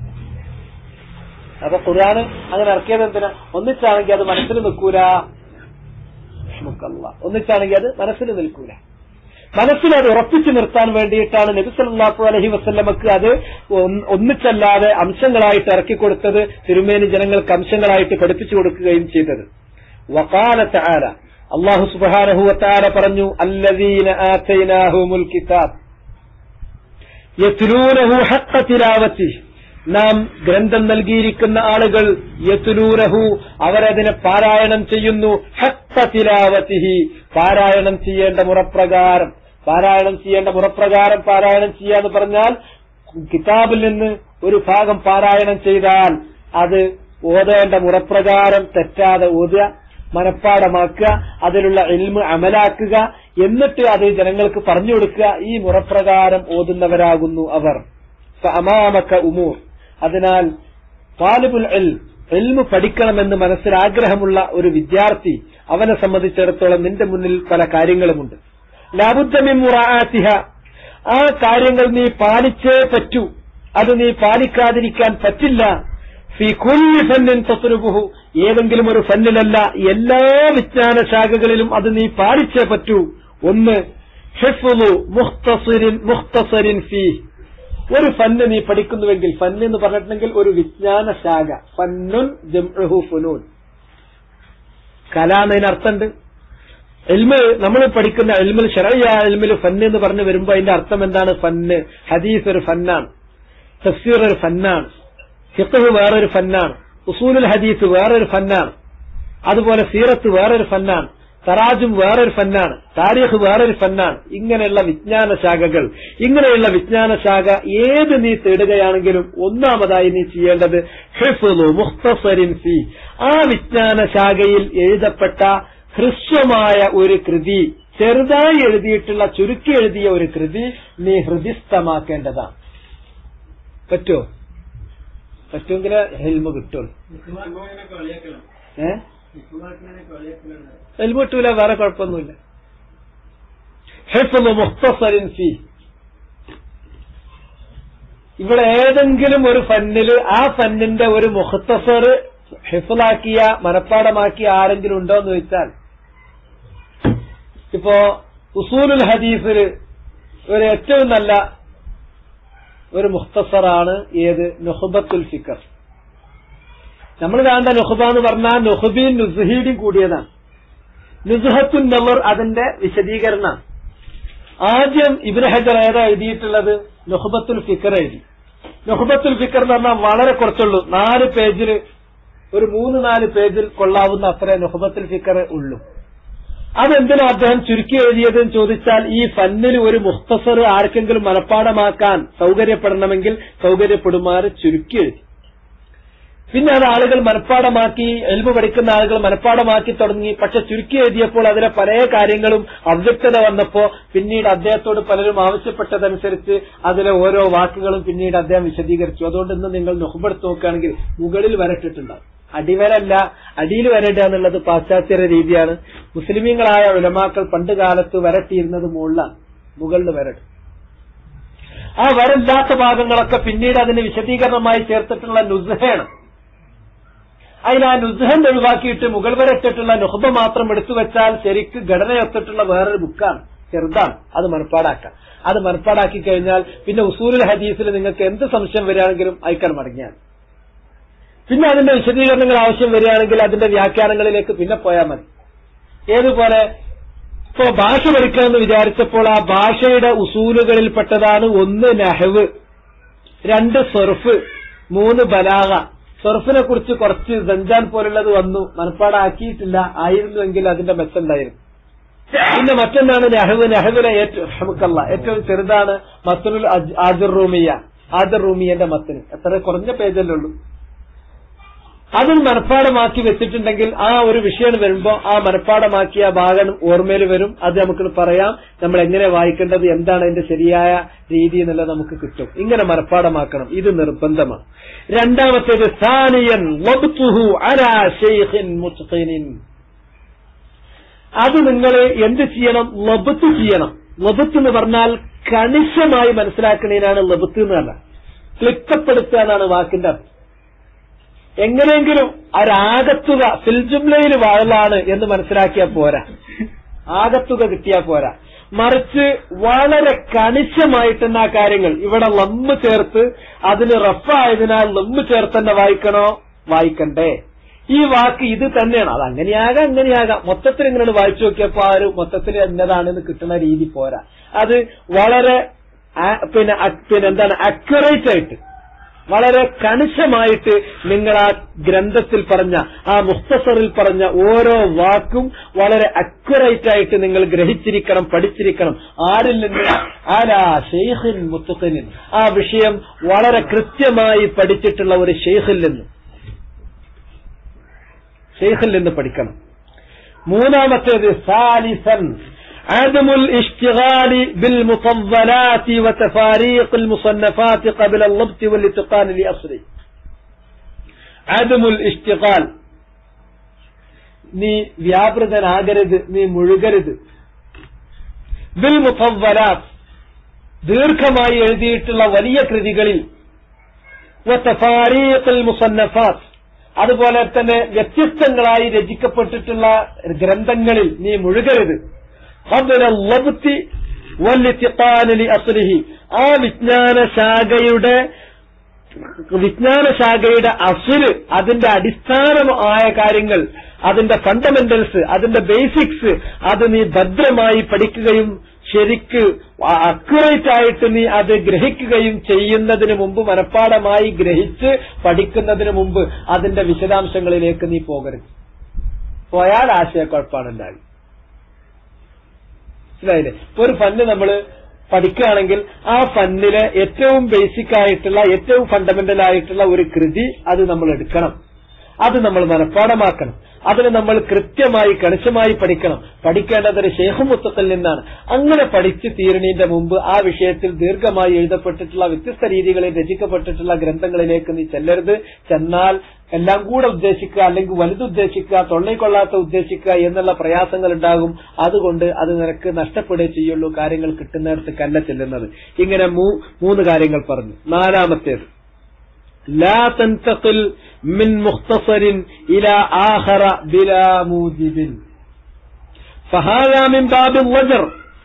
അപ്പൊ ഖുർആൻ അങ്ങനെ ഇറക്കിയത് എന്തിനാ? ഒന്നിച്ചാണെങ്കിൽ അത് മനസ്സിൽ നിൽക്കൂല, ഒന്നിച്ചാണെങ്കിൽ അത് മനസ്സിൽ നിൽക്കൂല. മനസ്സിൽ അത് ഉറപ്പിച്ചു നിർത്താൻ വേണ്ടിയിട്ടാണ് നബി സല്ലല്ലാഹു അലൈഹി വസല്ലമക്ക് അത് ഒന്നിച്ചല്ലാതെ അംശങ്ങളായിട്ട് ഇറക്കിക്കൊടുത്തത്, തിരുമേനി ജനങ്ങൾക്ക് അംശങ്ങളായിട്ട് പഠിപ്പിച്ചു കൊടുക്കുകയും ചെയ്തത്. വഖാല തആല, അല്ലാഹു സുബ്ഹാനഹു വതആല പറഞ്ഞു, അല്ലദീന ആതൈനാഹുമുൽ കിതാബ് യത്ലൂനഹു ഹഖ്ഖ തിലാവതിഹി, നാം ഗ്രന്ഥം നൽകിയിരിക്കുന്ന ആളുകൾ, യത്ലൂനഹു, അവരതിനെ പാരായണം ചെയ്യുന്നു, ഹഖ്ഖ തിലാവതിഹി, പാരായണം ചെയ്യേണ്ട മുറപ്രകാരം. പാരായണം ചെയ്യേണ്ട മുറപ്രകാരം പാരായണം ചെയ്യാന്ന് പറഞ്ഞാൽ, കിതാബിൽ നിന്ന് ഒരു ഭാഗം പാരായണം ചെയ്താൽ അത് ഓതേണ്ട മുറപ്രകാരം തെറ്റാതെ ഓതുക, മനഃപ്പാടമാക്കുക, അതിലുള്ള ഇൽമ് അമലാക്കുക, എന്നിട്ട് അത് ജനങ്ങൾക്ക് പറഞ്ഞു കൊടുക്കുക. ഈ മുറപ്രകാരം ഓതുന്നവരാകുന്നു അവർ. ഫഅമാമക ഉമൂർ, അതിനാൽ താലിബുൽ ഇൽം, ഇൽമ് പഠിക്കണമെന്ന് മനസ്സിൽ ആഗ്രഹമുള്ള ഒരു വിദ്യാർത്ഥി, അവനെ സംബന്ധിച്ചിടത്തോളം നിന്റെ മുന്നിൽ പല കാര്യങ്ങളുമുണ്ട്. ലാബുദ്ദ മിൻ മുറാഅതിഹ, ആ കാര്യങ്ങൾ നീ പാലിച്ചേ പറ്റൂ, അത് നീ പാലിക്കാതിരിക്കാൻ പറ്റില്ല. ഫീ കുല്ലി ഫന്നിൻ തത്ലുബുഹു, ഏതെങ്കിലും ഒരു ഫന്നിലല്ല, എല്ലാ വിജ്ഞാന ശാഖകളിലും അത് നീ പാലിച്ചേ പറ്റൂ. ഒന്ന്, ഹിഫ്ളു മുഖ്തസരിൻ മുഖ്തസരിൻ ഫീഹ്, ഒരു ഫന്ന് നീ പഠിക്കുന്നുവെങ്കിൽ, ഫന്ന് എന്ന് പറഞ്ഞിട്ടുണ്ടെങ്കിൽ ഒരു വിജ്ഞാന ശാഖ, ഫന്നുൻ ജംഉഹു ഫുനൂൻ, കലാന്നതിന് അർത്ഥമുണ്ട്. ഇൽമ് നമ്മൾ പഠിക്കുന്ന ഇൽമിൽ, ശരഈയ ഇൽമിൽ ഫന്ന് എന്ന് പറഞ്ഞു വരുമ്പോൾ അതിന്റെ അർത്ഥം എന്താണ്? ഫന്ന്, ഹദീസ് ഒരു ഫന്നാണ്. തഫ്സീർ ഒരു ഫന്നാണ്, ഫിഖ്ഹ് വേറൊരു ഫന്നാണ്, ഉസൂലുൽ ഹദീസ് വേറൊരു ഫന്നാണ്, അതുപോലെ സീറത്ത് വേറൊരു ഫന്നാണ്, തറാജും വേറൊരു ഫന്നാണ്, താരീഖ് വേറൊരു ഫന്നാണ്. ഇങ്ങനെയുള്ള വിജ്ഞാന ശാഖകൾ, ഇങ്ങനെയുള്ള വിജ്ഞാന ശാഖ ഏത് നീ തേടുകയാണെങ്കിലും ഒന്നാമതായി നീ ചെയ്യേണ്ടത് ഹിഫ്ളു മുഖ്തസരിൻ ഫീ, ആ വിജ്ഞാന ശാഖയിൽ എഴുതപ്പെട്ട ഹ്രസ്വമായ ഒരു കൃതി, ചെറുതായി എഴുതിയിട്ടുള്ള ചുരുക്കി എഴുതിയ ഒരു കൃതി നീ ഹൃദിസ്ഥമാക്കേണ്ടതാണ്. പറ്റോ? പറ്റുമെങ്കിലേ ഹെൽമ കിട്ടുള്ളൂ. ഏഹ് ഹെൽമ കിട്ടൂല, വേറെ കുഴപ്പമൊന്നുമില്ല. ഹിഫ്ളു മുഖ്തസരിൻ ഫീ, ഇവിടെ ഏതെങ്കിലും ഒരു ഫന്നില് ആ ഫന്നിന്റെ ഒരു മുഖ്തസർ ഹിഫ്ളാക്കിയ മനപ്പാടമാക്കിയ ആരെങ്കിലും ഉണ്ടോ എന്ന് ചോദിച്ചാൽ, ഇപ്പോ ഉസൂലുൽ ഹദീസില് ഒരു ഏറ്റവും നല്ല ഒരു മുഖ്തസറാണ് ഏത്? നുഖ്ബത്തുൽ ഫിക്ർ. നമ്മൾ കാണേണ്ട നുഖ്ബ എന്ന് പറഞ്ഞാൽ നുഖ്ബീൻ നുസ്ഹീഡിൻ കൂടിയതാണ്. നുസ്ഹത്തുൻ നവർ അതിന്റെ വിശദീകരണം. ആദ്യം ഇബ്നു ഹജർ ഏതാ എഴുതിയിട്ടുള്ളത്? നുഖ്ബത്തുൽ ഫിക്ർ എഴുതി. നുഖ്ബത്തുൽ ഫിക്ർ എന്ന് പറഞ്ഞാൽ വളരെ കുറച്ചുള്ളൂ, നാല് പേജില്, ഒരു മൂന്ന് നാല് പേജിൽ കൊള്ളാവുന്ന അത്രേ നുഖ്ബത്തുൽ ഫിക്ർ ഉള്ളൂ. അതെന്തിനാ അദ്ദേഹം ചുരുക്കി എഴുതിയതെന്ന് ചോദിച്ചാൽ, ഈ ഫന്നിൽ ഒരു മുഖ്തസർ ആർക്കെങ്കിലും മനപ്പാടമാക്കാൻ സൗകര്യപ്പെടണമെങ്കിൽ സൗകര്യപ്പെടുമാറ് ചുരുക്കി എഴുതി. പിന്നെ അത് ആളുകൾ മനപ്പാടമാക്കി, എൽമു പഠിക്കുന്ന ആളുകൾ മനപ്പാടമാക്കി തുടങ്ങി. പക്ഷെ ചുരുക്കി എഴുതിയപ്പോൾ അതിലെ പല കാര്യങ്ങളും അവ്യക്തത വന്നപ്പോ പിന്നീട് അദ്ദേഹത്തോട് പലരും ആവശ്യപ്പെട്ടതനുസരിച്ച് അതിലെ ഓരോ വാക്കുകളും പിന്നീട് അദ്ദേഹം വിശദീകരിച്ചു. അതുകൊണ്ട് ഇന്ന് നിങ്ങൾ നുഖ്ബെടുത്ത് നോക്കുകയാണെങ്കിൽ മുകളിൽ വരട്ടിട്ടുണ്ടാവും, അടിവരല്ല, അടിയിൽ വരട്ടുക എന്നുള്ളത് പാശ്ചാത്യ രീതിയാണ്. മുസ്ലിമീങ്ങളായ ഉലമാക്കൾ പണ്ട് കാലത്ത് വരട്ടിയിരുന്നത് മുകളിലാണ്, മുകളിൽ വരട്ട്. ആ വരല്ലാത്ത ഭാഗങ്ങളൊക്കെ പിന്നീട് അതിന് വിശദീകരണമായി ചേർത്തിട്ടുള്ള നുസ്ഹയാണ്. അതിന് ആ നുസ്ഹൻ ഒഴിവാക്കിയിട്ട് മുകൾ വരട്ടിട്ടുള്ള നുഖ്ബ മാത്രം എടുത്തു വെച്ചാൽ ശരിക്ക് ഘടനയൊത്തിട്ടുള്ള വേറൊരു ബുക്കാണ്, ചെറുതാണ്. അത് മനപ്പാടാക്കാം. അത് മനപ്പാടാക്കി കഴിഞ്ഞാൽ പിന്നെ ഉസൂലുൽ ഹദീസിൽ നിങ്ങൾക്ക് എന്ത് സംശയം വരികയാണെങ്കിലും അയക്കാൻ മടങ്ങിയാൽ, പിന്നെ അതിന്റെ വിശദീകരണങ്ങൾ ആവശ്യം വരികയാണെങ്കിൽ അതിന്റെ വ്യാഖ്യാനങ്ങളിലേക്ക് പിന്നെ പോയാൽ മതി. ഏതുപോലെ ഇപ്പോ ഭാഷ പഠിക്കണമെന്ന് വിചാരിച്ചപ്പോൾ ആ ഭാഷയുടെ ഉസൂലുകളിൽപ്പെട്ടതാണ് ഒന്ന് നഹ്വ്, രണ്ട് സർഫ്, മൂന്ന് ബലാഗ. സർഫിനെ കുറിച്ച് കുറച്ച് സഞ്ചാൻ പോലുള്ളത് വന്നു, മനപ്പാടാക്കിയിട്ടില്ല, ആയിരുന്നുവെങ്കിൽ അതിന്റെ മെച്ചമുണ്ടായിരുന്നു. പിന്നെ മറ്റൊന്നാണ് നഹ്വ്. നഹ്വിലെ ഏറ്റവും ഏറ്റവും ചെറുതാണ് മത്നുൽ ആജർ റൂമിയ, ആജർ റൂമിയന്റെ മത്തിന്. എത്ര കുറഞ്ഞ പേജല്ലേ ഉള്ളൂ. അതും മനപ്പാടമാക്കി വെച്ചിട്ടുണ്ടെങ്കിൽ ആ ഒരു വിഷയം വരുമ്പോ ആ മനപ്പാടമാക്കിയ ഭാഗം ഓർമ്മയിൽ വരും. അത് നമുക്ക് പറയാം, നമ്മൾ എങ്ങനെ വായിക്കേണ്ടത്, എന്താണ് അതിന്റെ ശരിയായ രീതി എന്നുള്ളത് നമുക്ക് കിട്ടും. ഇങ്ങനെ മനപ്പാടമാക്കണം, ഇത് നിർബന്ധമാണ്. രണ്ടാമത്തേത് സാനിയൻ വബ്തുഹു അലാ ശൈഖിൻ മുത്ഖിനിൻ, അത് നിങ്ങൾ എന്ത് ചെയ്യണം? ലബ്ത്ത് ചെയ്യണം. ലബ്ത്ത് എന്ന് പറഞ്ഞാൽ കണിശമായി മനസ്സിലാക്കുന്നതിനാണ് ലബ്ത്ത് എന്ന് പറഞ്ഞാൽ. ക്ലിക്കപ്പെടുത്തുക എന്നാണ് വാക്കിന്റെ അർത്ഥം. എങ്ങനെയെങ്കിലും ഒരാകത്തുക ഫിൽജുംലയിൽ വാഴലാണ് എന്ന് മനസ്സിലാക്കിയാൽ പോരാ, ആകത്തുക കിട്ടിയാൽ പോരാ. മറിച്ച് വളരെ കണിശമായിട്ടുന്ന ആ കാര്യങ്ങൾ ഇവിടെ ലമ്മ് ചേർത്ത്, അതിന് റഫായതിനാൽ ലമ്മ് ചേർത്ത് തന്നെ വായിക്കണോ? വായിക്കണ്ടേ? ഈ വാക്ക് ഇത് തന്നെയാണ്. അത് അങ്ങനെയാകാം അങ്ങനെയാകാം. മൊത്തത്തിൽ ഇങ്ങനെ വായിച്ചു നോക്കിയപ്പോ ആ ഒരു മൊത്തത്തിൽ എന്നതാണെന്ന് കിട്ടുന്ന രീതി പോരാ. അത് വളരെ പിന്നെ പിന്നെ എന്താണ് അക്യുറേറ്റ് ആയിട്ട്, വളരെ കണിശമായിട്ട് നിങ്ങൾ ആ ഗ്രന്ഥത്തിൽ പറഞ്ഞ, ആ മുഖ്തസറിൽ പറഞ്ഞ ഓരോ വാക്കും വളരെ അക്യുറേറ്റ് ആയിട്ട് നിങ്ങൾ ഗ്രഹിച്ചിരിക്കണം, പഠിച്ചിരിക്കണം. ആരിൽ നിന്ന്? ആലാ ശൈഖിൻ മുത്ഖിനിൻ, ആ വിഷയം വളരെ കൃത്യമായി പഠിച്ചിട്ടുള്ള ഒരു ശൈഖിൽ നിന്ന് ശൈഖിൽ നിന്ന് പഠിക്കണം. മൂന്നാമത്തേത് സാലിസൻ عدم الاشتغال بالمطولات وتفاريق المصنفات قبل الضبط والاتقان لأصله. عدم الاشتغال, നീ വ്യാപൃതനാകരുത്, നീ മുഴുകരുത്. ബിൽ മുതവ്വലാത്ത്, ദീർഘമായി എഴുതിയിട്ടുള്ള വലിയ കൃതികളിൽ, വതഫാരീഖുൽ മുസന്നഫാത്ത്, അതുപോലെ തന്നെ വ്യത്യസ്തങ്ങളായി രചിക്കപ്പെട്ടിട്ടുള്ള ഗ്രന്ഥങ്ങളിൽ നീ മുഴുകരുത്. ഖബ്ല അൽ-ളബ്തി വൽ-ഇത്ഖാൻ ലിഅസ്ലിഹി, ആ വിജ്ഞാന ശാഖയുടെ വിജ്ഞാന ശാഖയുടെ അസ്ല്, അതിന്റെ അടിസ്ഥാനമായ കാര്യങ്ങൾ, അതിന്റെ ഫണ്ടമെന്റൽസ്, അതിന്റെ ബേസിക്സ്, അത് നീ ഭദ്രമായി പഠിക്കുകയും ശരിക്ക് അക്യുറേറ്റ് ആയിട്ട് നീ അത് ഗ്രഹിക്കുകയും ചെയ്യുന്നതിന് മുമ്പ്, മനഃപ്പാഠമായി ഗ്രഹിച്ച് പഠിക്കുന്നതിന് മുമ്പ് അതിന്റെ വിശദാംശങ്ങളിലേക്ക് നീ പോകരുത്. പോയാൽ ആശയക്കുഴപ്പമാണുണ്ടാകും. മനസ്സിലായില്ലേ? ഒരു ഫന്ന് നമ്മൾ പഠിക്കുകയാണെങ്കിൽ ആ ഫന്നിലെ ഏറ്റവും ബേസിക് ആയിട്ടുള്ള, ഏറ്റവും ഫണ്ടമെന്റൽ ആയിട്ടുള്ള ഒരു കൃതി അത് നമ്മൾ എടുക്കണം. അത് നമ്മൾ മനഃപ്പാഠമാക്കണം. അതിന് നമ്മൾ കൃത്യമായി കണിശമായി പഠിക്കണം. പഠിക്കേണ്ടത് ഒരു ശൈഖ് മുത്തഖിൽ നിന്നാണ്. അങ്ങനെ പഠിച്ച് തീരണീന്റെ മുമ്പ് ആ വിഷയത്തിൽ ദീർഘമായി എഴുതപ്പെട്ടിട്ടുള്ള വ്യത്യസ്ത രീതികളിൽ രചിക്കപ്പെട്ടിട്ടുള്ള ഗ്രന്ഥങ്ങളിലേക്ക് നീ ചെല്ലരുത്. ചെന്നാൽ എല്ലാം കൂടെ ഉദ്ദേശിക്കുക, അല്ലെങ്കിൽ വലുതുദ്ദേശിക്കുക, തൊള്ളയിക്കൊള്ളാത്ത ഉദ്ദേശിക്കുക എന്നുള്ള പ്രയാസങ്ങൾ ഉണ്ടാകും. അതുകൊണ്ട് അത് നിനക്ക് നഷ്ടപ്പെടുകയേ ചെയ്യുള്ളൂ. കാര്യങ്ങൾ കിട്ടുന്നിടത്തേക്കല്ല ചെല്ലുന്നത്. ഇങ്ങനെ മൂന്ന് കാര്യങ്ങൾ പറഞ്ഞു. നാലാമത്തേത്, ലാ തൻതഖിൽ മിൻ മുഖ്തസരിൻ ഇലാ ആഖറ ബിലാ മൂജിബിൻ ഫഹാദാ മിൻ ബാബിൽ വജ്ർ.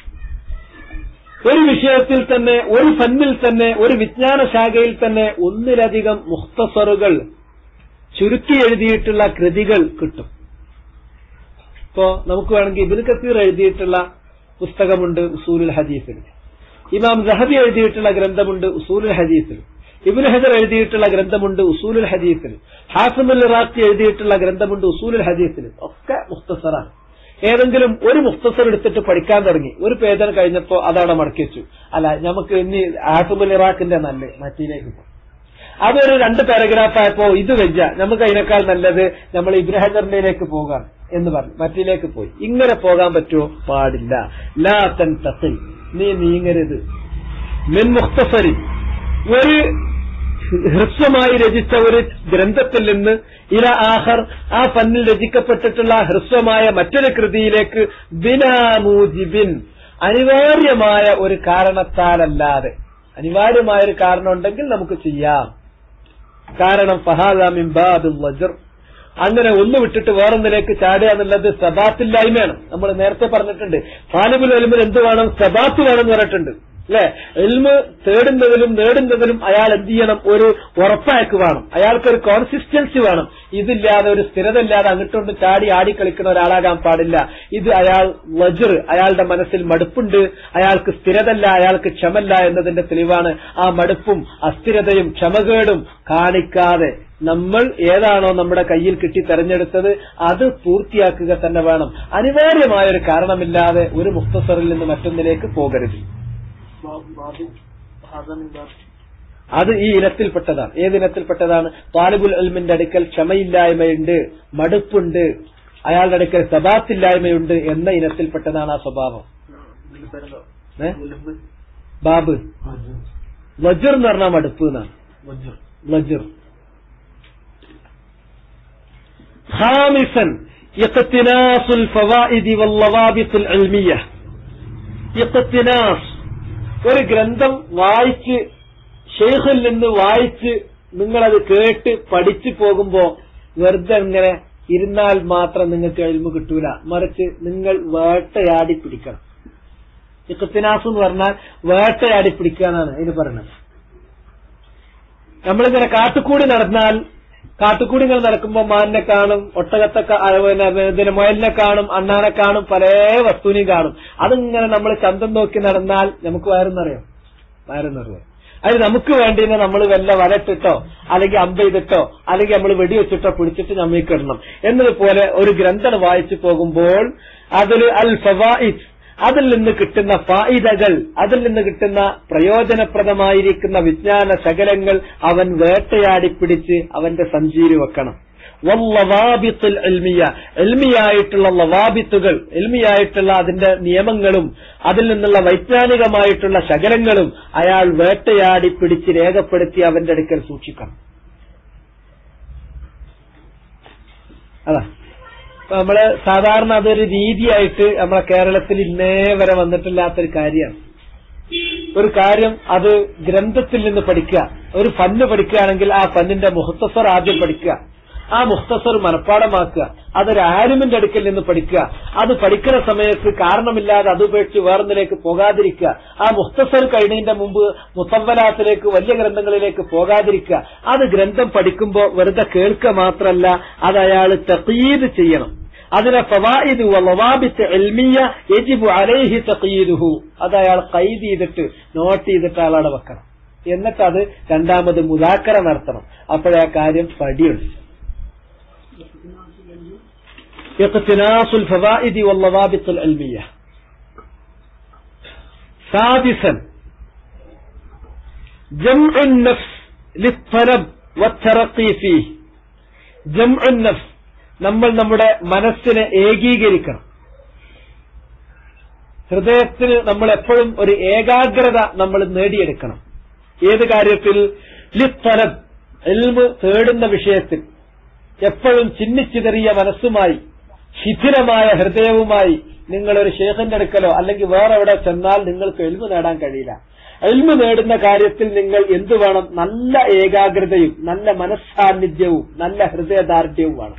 ഒരു വിഷയത്തിൽ തന്നെ, ഒരു ഫന്നിൽ തന്നെ, ഒരു വിജ്ഞാന ശാഖയിൽ തന്നെ ഒന്നിലധികം മുഖ്തസറുകൾ, ചുരുക്കി എഴുതിയിട്ടുള്ള കൃതികൾ കിട്ടും. ഇപ്പോ നമുക്ക് വേണമെങ്കിൽ ഇബ്നു കസീർ എഴുതിയിട്ടുള്ള പുസ്തകമുണ്ട് ഉസൂലുൽ ഹദീസിൽ, ഇമാം സഹബി എഴുതിയിട്ടുള്ള ഗ്രന്ഥമുണ്ട് ഉസൂലുൽ ഹദീസിൽ, ഇബ്നു ഹജർ എഴുതിയിട്ടുള്ള ഗ്രന്ഥമുണ്ട് ഉസൂലുൽ ഹദീസിൽ, ഹാഫിദുൽ ഇറാഖി എഴുതിയിട്ടുള്ള ഗ്രന്ഥമുണ്ട് ഉസൂലുൽ ഹദീസിൽ. ഒക്കെ മുഖ്തസറാണ്. ഏതെങ്കിലും ഒരു മുഖ്തസർ എടുത്തിട്ട് പഠിക്കാൻ തുടങ്ങി, ഒരു പേജൻ കഴിഞ്ഞപ്പോ അതവിടെ മടക്കി വെച്ചു. അല്ല, നമുക്ക് ഇനി ഹാഫിദുൽ ഇറാഖിന്റെ നല്ല മറ്റീലേക്ക് പോകും. അതൊരു രണ്ട് പാരഗ്രാഫ് ആയപ്പോ ഇത് വെച്ച നമുക്ക് അതിനേക്കാൾ നല്ലത് നമ്മൾ ഇബ്നു ഹജറിന്റെയിലേക്ക് പോകാം എന്ന് പറഞ്ഞു, മറ്റിലേക്ക് പോയി. ഇങ്ങനെ പോകാൻ പറ്റുമോ? പാടില്ല. ലാ തൻതഖിൽ, നീ നീങ്ങരുത്. മിൻ മുഖ്തസരി, ഒരു ഹ്രസ്വമായി രചിച്ച ഒരു ഗ്രന്ഥത്തിൽ നിന്ന് ഇല ആഖർ, ആ ഫന്നിൽ രചിക്കപ്പെട്ടിട്ടുള്ള ഹ്രസ്വമായ മറ്റൊരു കൃതിയിലേക്ക് ബിലാ മൂജിബിൻ, അനിവാര്യമായ ഒരു കാരണത്താലല്ലാതെ. അനിവാര്യമായ ഒരു കാരണം ഉണ്ടെങ്കിൽ നമുക്ക് ചെയ്യാം. കാരണം ഫഹാദാ മിൻ ബാബിൽ വജ്ർ, അങ്ങനെ ഒന്ന് വിട്ടിട്ട് വേറൊന്നിലേക്ക് ചാടുക എന്നുള്ളത് സബാത്തില്ലായ്മയാണ്. നമ്മൾ നേരത്തെ പറഞ്ഞിട്ടുണ്ട്, താലിബുൽ ഇൽമിൽ എന്ത് വേണം? സബാത്ത് വേണമെന്ന് പറഞ്ഞിട്ടുണ്ട് അല്ലെ? ഇൽമ് തേടുന്നതിലും നേടുന്നതിലും അയാൾ എന്ത് ചെയ്യണം? ഒരു ഉറപ്പാക്ക് വേണം. അയാൾക്കൊരു കോൺസിസ്റ്റൻസി വേണം. ഇതില്ലാതെ, ഒരു സ്ഥിരത ഇല്ലാതെ അങ്ങോട്ടൊന്ന് ചാടി ആടിക്കളിക്കുന്ന ഒരാളാകാൻ പാടില്ല. ഇത് അയാൾ വജ്ർ, അയാളുടെ മനസ്സിൽ മടുപ്പുണ്ട്, അയാൾക്ക് സ്ഥിരതല്ല, അയാൾക്ക് ക്ഷമല്ല എന്നതിന്റെ തെളിവാണ്. ആ മടുപ്പും അസ്ഥിരതയും ക്ഷമകേടും കാണിക്കാതെ നമ്മൾ ഏതാണോ നമ്മുടെ കയ്യിൽ കിട്ടി തെരഞ്ഞെടുത്തത് അത് പൂർത്തിയാക്കുക തന്നെ വേണം. അനിവാര്യമായൊരു കാരണമില്ലാതെ ഒരു മുഖ്തസറിൽ നിന്ന് മറ്റൊന്നിലേക്ക് പോകരുത്. അത് ഈ ഇനത്തിൽപ്പെട്ടതാണ്. ഏത് ഇനത്തിൽപ്പെട്ടതാണ്? താലിബുൽ ഇൽമിന്റെ അടുക്കൽ ക്ഷമയില്ലായ്മയുണ്ട്, മടുപ്പുണ്ട്, അയാളുടെ അടുക്കൽ സബാത്തില്ലായ്മയുണ്ട് എന്ന ഇനത്തിൽപ്പെട്ടതാണ് ആ സ്വഭാവം. ബാബ് വജ്ർ എന്ന് പറഞ്ഞാൽ മടുപ്പ് എന്നാണ്. വജ്ർ. ഖാമിസൻ ഇഖ്തിനാസുൽ ഫവായിദി വല്ലവാബിത്തുൽ ഇൽമിയ്യ. ഇഖ്തിനാസ്, ഒരു ഗ്രന്ഥം വായിച്ച്, ശൈഖിൽ നിന്ന് വായിച്ച് നിങ്ങളത് കേട്ട് പഠിച്ചു പോകുമ്പോ വെറുതെ ഇങ്ങനെ ഇരുന്നാൽ മാത്രം നിങ്ങൾക്ക് ഇൽമു കിട്ടൂല. മറിച്ച് നിങ്ങൾ വേട്ടയാടി പിടിക്കണം. ഇഖ്തിനാസ് എന്ന് പറഞ്ഞാൽ വേട്ടയാടി പിടിക്കുക എന്നാണ് ഇതിന് പറയുന്നത്. നമ്മളിങ്ങനെ കാട്ടുകൂടി നടന്നാൽ, കാട്ടുകൂടികൾ നടക്കുമ്പോൾ മാനിനെ കാണും, ഒട്ടകത്തെ, പിന്നെ മുയലിനെ കാണും, അണ്ണാനെ കാണും, പല വസ്തുവിനെയും കാണും. അതിങ്ങനെ നമ്മൾ ചന്തം നോക്കി നടന്നാൽ നമുക്ക് വയറെന്നറിയാം, വയറെന്നറിയാം. അതിന് നമുക്ക് വേണ്ടി നമ്മൾ വല്ല വലട്ടിട്ടോ അല്ലെങ്കിൽ അമ്പ ചെയ്തിട്ടോ അല്ലെങ്കിൽ നമ്മൾ വെടിവെച്ചിട്ടോ പിടിച്ചിട്ട് നമ്മൾക്ക് ഇടണം. എന്നതുപോലെ ഒരു ഗ്രന്ഥം വായിച്ചു പോകുമ്പോൾ അതിൽ അൽ ഫവായിദ്, അതിൽ നിന്ന് കിട്ടുന്ന ഫായിദകൾ, അതിൽ നിന്ന് കിട്ടുന്ന പ്രയോജനപ്രദമായിരിക്കുന്ന വിജ്ഞാന ശകലങ്ങൾ അവൻ വേട്ടയാടിപ്പിടിച്ച് അവന്റെ സഞ്ചിയിൽ വെക്കണം. വല്ലവാബിത്തുൽ ഇൽമിയ, ഇൽമിയായിട്ടുള്ള ലവാബിത്തുകൾ, ഇൽമിയായിട്ടുള്ള അതിന്റെ നിയമങ്ങളും അതിൽ നിന്നുള്ള വൈജ്ഞാനികമായിട്ടുള്ള ശകലങ്ങളും അയാൾ വേട്ടയാടിപ്പിടിച്ച് രേഖപ്പെടുത്തി അവന്റെ അടുക്കൽ സൂക്ഷിക്കണം. അതാ നമ്മള് സാധാരണ അതൊരു രീതിയായിട്ട് നമ്മളെ കേരളത്തിൽ ഇന്നേ വരെ വന്നിട്ടില്ലാത്തൊരു കാര്യമാണ്. ഒരു കാര്യം അത് ഗ്രന്ഥത്തിൽ നിന്ന് പഠിക്കുക. ഒരു ഫന്ന് പഠിക്കുകയാണെങ്കിൽ ആ ഫന്നിന്റെ മുഖ്തസർ ആദ്യം പഠിക്കുക, ആ മുഖ്തസർ മനഃപ്പാടമാക്കുക. അതൊരു ആലിമിന്റെ അടുക്കൽ നിന്ന് പഠിക്കുക. അത് പഠിക്കുന്ന സമയത്ത് കാരണമില്ലാതെ അത് ഉപേക്ഷിച്ച് വേറൊന്നിലേക്ക് പോകാതിരിക്കുക. ആ മുഖ്തസർ കഴിഞ്ഞതിന്റെ മുമ്പ് മുസവ്വലാത്തിലേക്ക്, വലിയ ഗ്രന്ഥങ്ങളിലേക്ക് പോകാതിരിക്കുക. അത് ഗ്രന്ഥം പഠിക്കുമ്പോൾ വെറുതെ കേൾക്കുക മാത്രമല്ല, അത് അയാൾ തഖീദ് ചെയ്യണം. അതിനെ ഫവായിദ് വളവാബിത്ത് ഇൽമിയ യജിബു അലൈഹി തഖീദുഹു, അത് അയാൾ ഖൈദ് ചെയ്തിട്ട് നോട്ട് ചെയ്തിട്ട് അയാളവിടെ വെക്കണം. എന്നിട്ട് അത് രണ്ടാമത് മുദാക്കറ നടത്തണം. അപ്പോഴേ ആ കാര്യം പടിയുണ്ട്. ഇഖ്തിനാസുൽ ഫവായിദി വളവാബിത്തുൽ ഇൽമിയ. സാദിസൻ ജംഉൻ നഫ്സ് ലിത്തലബ് വത്തറഖി ഫീഹി. ജംഉൻ നഫ്സ്, നമ്മൾ നമ്മുടെ മനസ്സിനെ ഏകീകരിക്കണം. ഹൃദയത്തിന് നമ്മൾ എപ്പോഴും ഒരു ഏകാഗ്രത നമ്മൾ നേടിയെടുക്കണം. ഏത് കാര്യത്തിൽ? ലിത്തലബ്, ഇൽമ് തേടുന്ന വിഷയത്തിൽ. എപ്പോഴും ചിന്നിച്ചിതറിയ മനസ്സുമായി ശിഥിലമായ ഹൃദയവുമായി നിങ്ങളൊരു ശേഖന്റെ അടുക്കലോ അല്ലെങ്കിൽ വേറെ എവിടെ ചെന്നാൽ നിങ്ങൾക്ക് ഇൽമ് നേടാൻ കഴിയില്ല. ഇൽമ് നേടുന്ന കാര്യത്തിൽ നിങ്ങൾ എന്തു വേണം? നല്ല ഏകാഗ്രതയും നല്ല മനസ്സാന്നിധ്യവും നല്ല ഹൃദയദാർഢ്യവുമാണ്.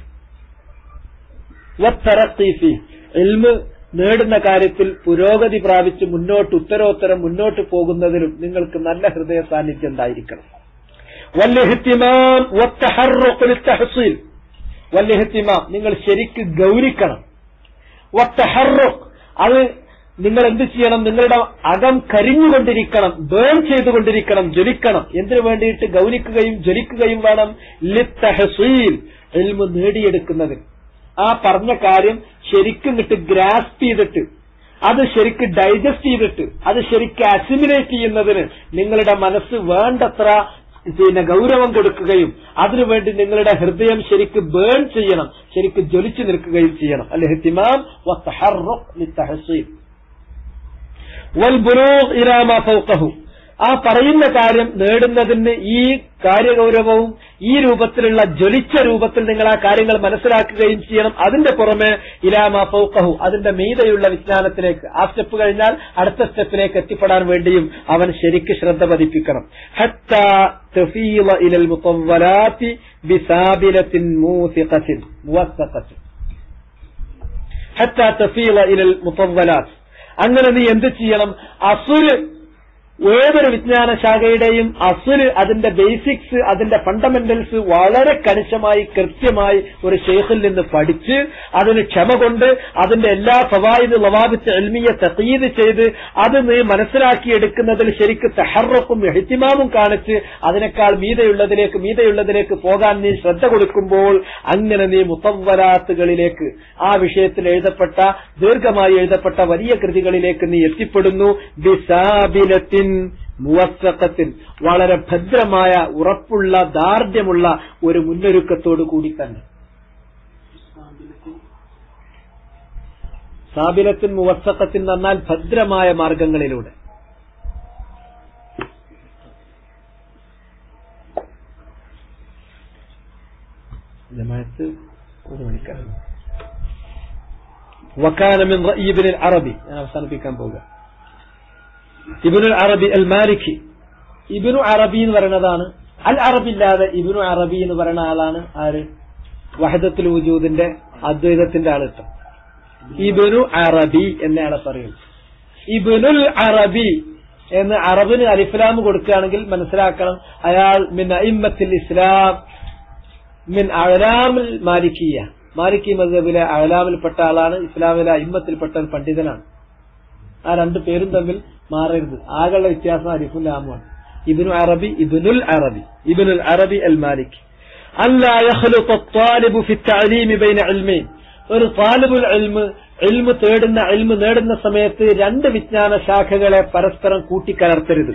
ഇൽമ് നേടുന്ന കാര്യത്തിൽ പുരോഗതി പ്രാപിച്ച് മുന്നോട്ട് ഉത്തരോത്തരം മുന്നോട്ട് പോകുന്നതിലും നിങ്ങൾക്ക് നല്ല ഹൃദയ സാന്നിധ്യം ഉണ്ടായിരിക്കണം. വല്ലിഹ്തിമാം വത്തഹർറുഖ് ലിത്തഹ്സീൽ. വല്ലിഹ്തിമാം, നിങ്ങൾ ശരിക്ക് ഗൗരിക്കണം. വത്തഹർറുഖ്, അത് നിങ്ങൾ എന്ത് ചെയ്യണം? നിങ്ങളുടെ അകം കരിഞ്ഞുകൊണ്ടിരിക്കണം, ബേൺ ചെയ്തുകൊണ്ടിരിക്കണം, ജ്വലിക്കണം. എന്തിനു വേണ്ടിയിട്ട് ഗൗനിക്കുകയും ജ്വലിക്കുകയും വേണം? ലിത്തഹ്സീൽ, ഇൽമ് നേടിയെടുക്കുന്നതിന്. ആ പറഞ്ഞ കാര്യം ശരിക്കും കിട്ട് ഗ്രാസ്പ് ചെയ്തിട്ട് അത് ശരിക്ക് ഡൈജസ്റ്റ് ചെയ്തിട്ട് അത് ശരിക്ക് അസിമിലേറ്റ് ചെയ്യുന്നതിന് നിങ്ങളുടെ മനസ്സ് വേണ്ടത്ര പിന്നെ ഗൗരവം കൊടുക്കുകയും അതിനുവേണ്ടി നിങ്ങളുടെ ഹൃദയം ശരിക്ക് ബേൺ ചെയ്യണം, ശരിക്ക് ജ്വലിച്ചു നിൽക്കുകയും ചെയ്യണം. അൽ-ഇഹ്തിമാം വത്തഹർറുഖ് ലിത്തഹ്സീൽ വൽബുലൂഗ് ഇലാ മാ ഫൗഖഹു. ആ പറയുന്ന കാര്യം നേടുന്നതിന് ഈ കാര്യഗൗരവവും ഈ രൂപത്തിലുള്ള ജ്വലിച്ച രൂപത്തിൽ നിങ്ങൾ ആ കാര്യങ്ങൾ മനസ്സിലാക്കുകയും ചെയ്യണം. അതിന്റെ പുറമെ ഇലാ മാ ഫൗഖഹു, അതിന്റെ മീതെയുള്ള വിജ്ഞാനത്തിലേക്ക്, ആ സ്റ്റെപ്പ് കഴിഞ്ഞാൽ അടുത്ത സ്റ്റെപ്പിലേക്ക് എത്തിപ്പെടാൻ വേണ്ടിയും അവൻ ശരിക്ക് ശ്രദ്ധ പതിപ്പിക്കണം. ഹത്താ തഫീള ഇലൽ മുതവ്വലാത്തി ബിസാബിലത്തിൻ മൂസിഖത്തിൻ മുവസ്സഖത്തിൻ. ഹത്താ തഫീള ഇലൽ മുതവ്വലാത്ത്. അങ്ങനെ നീ എന്ത് ചെയ്യണം? അസുല്, ഏതൊരു വിജ്ഞാന ശാഖയുടെയും അസുല്, അതിന്റെ ബേസിക്സ്, അതിന്റെ ഫണ്ടമെന്റൽസ് വളരെ കണിശമായി കൃത്യമായി ഒരു ശൈഖിൽ നിന്ന് പഠിച്ച് അതിന് ക്ഷമ കൊണ്ട് അതിന്റെ എല്ലാ ഫവായിദ് ലവാബിത്ത് ഇൽമിയ തഖീദ് ചെയ്ത് അത് നീ മനസ്സിലാക്കിയെടുക്കുന്നതിൽ ശരിക്ക് തഹർറുഖും ഇഹ്തിമാമും കാണിച്ച് അതിനേക്കാൾ മീതെയുള്ളതിലേക്ക് മീതെയുള്ളതിലേക്ക് പോകാൻ നീ ശ്രദ്ധ കൊടുക്കുമ്പോൾ അങ്ങനെ നീ മുതവ്വലാത്തുകളിലേക്ക്, ആ വിഷയത്തിൽ എഴുതപ്പെട്ട ദീർഘമായി എഴുതപ്പെട്ട വലിയ കൃതികളിലേക്ക് നീ എത്തിപ്പെടുന്നു. ബിസാബിലത്തിൻ മുവസ്സഖത്തിൻ, വളരെ ഭദ്രമായ ഉറപ്പുള്ള ദാർഢ്യമുള്ള ഒരു മുന്നൊരുക്കത്തോടു കൂടി തന്നെ. സാബിലത്തിൻ മുവസ്സഖത്തിൻ എന്ന് പറഞ്ഞാൽ ഭദ്രമായ മാർഗങ്ങളിലൂടെ. ജമാഅത്ത് ഒരു മണിക്കാണ്. വകാന മിൻ റഅയി ഇബ്നുൽ അറബി, ഞാൻ അവസാനിപ്പിക്കാൻ പോകുക. ഇബ്നുൽ അറബി അൽ മാലിക്കി. ഇബ്നു അറബി എന്ന് പറയുന്നതാണ്. അൽ അറബി ഇല്ലാതെ ഇബ്നു അറബി എന്ന് പറയുന്ന ആളാണ് ആര്? വഹദത്തുൽ വജൂദിന്റെ അദ്വൈതത്തിന്റെ ആളിട്ടം. ഇബ്നു അറബി എന്നയാളെ പറയും. ഇബ്നുൽ അറബി എന്ന് അറബിന് അലിഫ്ലാം കൊടുക്കുകയാണെങ്കിൽ മനസ്സിലാക്കണം അയാൾ മിൻ അഇമ്മത്തിൽ ഇസ്ലാം മിൻ അഅലാമിൽ മാലിക്കിയ, മാലിക്കി മദ്ഹബിലെ അഅലാമിൽപ്പെട്ട ആളാണ്. ഇസ്ലാമിലെ അഇമ്മത്തിൽപ്പെട്ട ഒരു പണ്ഡിതനാണ്. ആ രണ്ടു പേരും തമ്മിൽ മാറരുത്. ആകെയുള്ള വ്യത്യാസം അലിഫുൽ ലാമുമാണ്. ഇബ്നു അറബി, ഇബ്നുൽ അറബി, ഇബ്നുൽ അറബി അൽ മാലിക്കി. അല്ലാ യഖ്ലുഖ അത്വാലിബു ഫി തഅലീമി ബൈന ഇൽമൈൻ. ഒരു താലിബുൽ ഇൽമ് ഇൽമ് തേടുന്ന ഇൽമ് നേടുന്ന സമയത്ത് രണ്ട് വിജ്ഞാന ശാഖകളെ പരസ്പരം കൂട്ടിക്കലർത്തരുത്.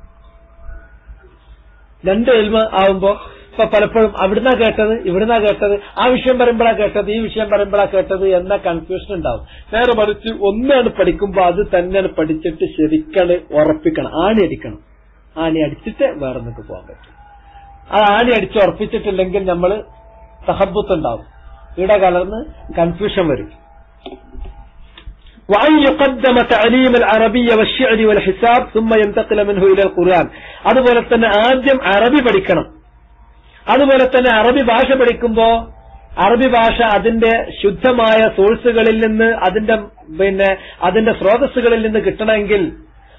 രണ്ട് ഇൽമ് ആവുമ്പോ ഇപ്പൊ പലപ്പോഴും അവിടുന്നാ കേട്ടത് ഇവിടുന്നാ കേട്ടത്, ആ വിഷയം പറയുമ്പോഴാ കേട്ടത് ഈ വിഷയം പറയുമ്പോഴാ കേട്ടത് എന്ന കൺഫ്യൂഷൻ ഉണ്ടാവും. നേരെ മറിച്ച് ഒന്നാണ് പഠിക്കുമ്പോ അത് തന്നെയാണ് പഠിച്ചിട്ട് ശരിക്കണ് ഉറപ്പിക്കണം, ആണി അടിക്കണം. ആണി അടിച്ചിട്ട് വേറെ നിന്നൊക്കെ പോകാൻ പറ്റും. ആ ആണി അടിച്ച് ഉറപ്പിച്ചിട്ടില്ലെങ്കിൽ നമ്മൾ തഹബ്ബുത്തുണ്ടാവും, ഇട കലർന്ന് കൺഫ്യൂഷൻ വരും. وأن يقدم تعليم العربية والشعر والحساب ثم ينتقل منه إلى القرآن. അതുപോലെ തന്നെ ആദ്യം അറബി പഠിക്കണം. അതുപോലെ തന്നെ അറബി ഭാഷ പഠിക്കുമ്പോ അറബി ഭാഷ അതിന്റെ ശുദ്ധമായ സോഴ്സുകളിൽ നിന്ന് അതിന്റെ പിന്നെ അതിന്റെ സ്രോതസ്സുകളിൽ നിന്ന് കിട്ടണമെങ്കിൽ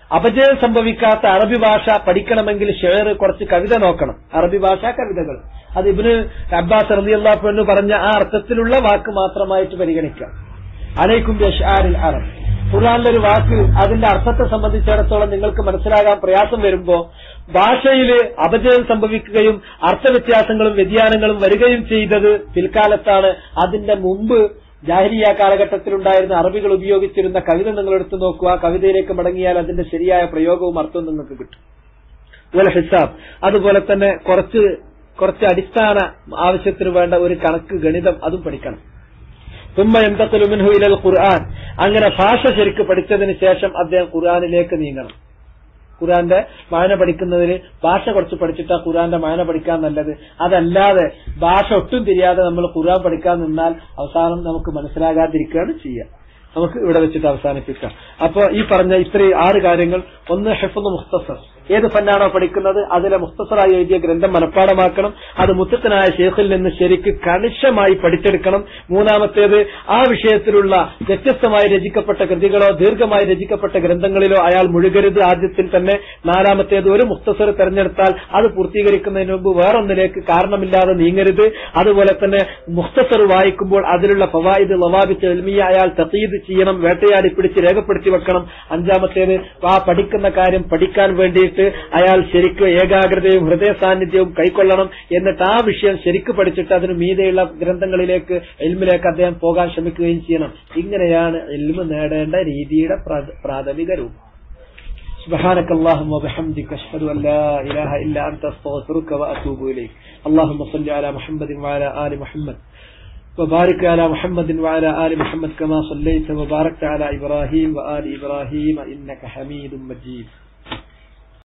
അപജയം സംഭവിക്കാത്ത അറബി ഭാഷ പഠിക്കണമെങ്കിൽ ഷെയർ കുറച്ച് കവിത നോക്കണം. അറബി ഭാഷ കവിതകൾ അത് ഇബ്നു അബ്ബാസ് റളിയല്ലാഹു അൻഹു പറഞ്ഞ ആ അർത്ഥത്തിലുള്ള വാക്ക് മാത്രമായിട്ട് പരിഗണിക്കാം. അലൈക്കും ബിഅശ്ആരിൽ അറബ്. ഖുർആനിലൊരു വാക്ക് അതിന്റെ അർത്ഥത്തെ സംബന്ധിച്ചിടത്തോളം നിങ്ങൾക്ക് മനസ്സിലാകാൻ പ്രയാസം വരുമ്പോ ഭാഷയിൽ അപജയം സംഭവിക്കുകയും അർത്ഥവ്യത്യാസങ്ങളും വ്യതിയാനങ്ങളും വരികയും ചെയ്തത് പിൽക്കാലത്താണ്. അതിന്റെ മുമ്പ് ജാഹിലിയ കാലഘട്ടത്തിലുണ്ടായിരുന്ന അറബികൾ ഉപയോഗിച്ചിരുന്ന കവിത നിങ്ങൾ എടുത്തു നോക്കുക. ആ കവിതയിലേക്ക് മടങ്ങിയാൽ അതിന്റെ ശരിയായ പ്രയോഗവും അർത്ഥവും നിങ്ങൾക്ക് കിട്ടും. അതുപോലെ ഹിസാബ്, അതുപോലെ തന്നെ കുറച്ച് കുറച്ച് അടിസ്ഥാന ആവശ്യത്തിന് വേണ്ട ഒരു കണക്ക് ഗണിതം അതും പഠിക്കണം. തുമ്മ യന്തഖിലു മിൻഹു ഇലൽ ഖുർആൻ. അങ്ങനെ ഭാഷ ശരിക്ക് പഠിച്ചതിന് ശേഷം അദ്ദേഹം ഖുർആനിലേക്ക് നീങ്ങണം. ഖുർആന്റെ മായന പഠിക്കുന്നതിന് ഭാഷ കുറച്ച് പഠിച്ചിട്ടാ ഖുർആന്റെ മായന പഠിക്കാൻ നല്ലത്. അതല്ലാതെ ഭാഷ ഒട്ടും തിരിയാതെ നമ്മൾ ഖുർആൻ പഠിക്കാൻ നിന്നാൽ അവസാനം നമുക്ക് മനസ്സിലാകാതിരിക്കുകയാണ് ചെയ്യുക. നമുക്ക് ഇവിടെ വെച്ചിട്ട് അവസാനിപ്പിക്കാം. അപ്പൊ ഈ പറഞ്ഞ ഇത്രയും ആറ് കാര്യങ്ങൾ: ഒന്ന്, ഹിഫ്ള് മുഖ്തസർ. ഏത് ഫന്നാണോ പഠിക്കുന്നത് അതിലെ മുഖ്തസറായി എഴുതിയ ഗ്രന്ഥം മനഃപ്പാടമാക്കണം. അത് മുത്തഖനായ ശൈഖിൽ നിന്ന് ശരിക്ക് കണിശമായി പഠിച്ചെടുക്കണം. മൂന്നാമത്തേത്, ആ വിഷയത്തിലുള്ള വ്യത്യസ്തമായി രചിക്കപ്പെട്ട കൃതികളോ ദീർഘമായി രചിക്കപ്പെട്ട ഗ്രന്ഥങ്ങളിലോ അയാൾ മുഴുകരുത് ആദ്യത്തിൽ തന്നെ. നാലാമത്തേത്, ഒരു മുഖ്തസർ തെരഞ്ഞെടുത്താൽ അത് പൂർത്തീകരിക്കുന്നതിന് മുമ്പ് വേറൊന്നിലേക്ക് കാരണമില്ലാതെ നീങ്ങരുത്. അതുപോലെ തന്നെ മുഖ്തസർ വായിക്കുമ്പോൾ അതിലുള്ള ഫവായിദ് ലവാബിത്ത് ഇൽമിയ അയാൾ തഖീദ് ചെയ്യണം, വേട്ടയാടി പിടിച്ച് രേഖപ്പെടുത്തി വെക്കണം. അഞ്ചാമത്തേത്, ആ പഠിക്കുന്ന കാര്യം പഠിക്കാൻ വേണ്ടിയിട്ട് അയാൾ ശരിക്ക് ഏകാഗ്രതയും ഹൃദയ സാന്നിധ്യവും കൈക്കൊള്ളണം. എന്നിട്ട് ആ വിഷയം ശരിക്ക് പഠിച്ചിട്ട് അതിന് മീതെയുള്ള ഗ്രന്ഥങ്ങളിലേക്ക് ഇൽമിലേക്ക് അദ്ദേഹം പോകാൻ ശ്രമിക്കുകയും ചെയ്യണം. ഇങ്ങനെയാണ് ഇൽമ് നേടേണ്ട രീതിയുടെ പ്രാഥമിക രൂപം. സുബ്ഹാനകല്ലാഹുമ്മ വബിഹംദിക അശ്ഹദു അൻ ലാ ഇലാഹ ഇല്ലാ അൻത അസ്തഗ്ഫിറുക വഅതൂബു ഇലൈക്. അല്ലാഹുമ്മ സ്വല്ലി അലാ മുഹമ്മദിൻ വഅലാ ആലി മുഹമ്മദ് وبارك على محمد وعلى آل محمد كما صليت وباركت على إبراهيم وآل إبراهيم إنك حميد مجيد.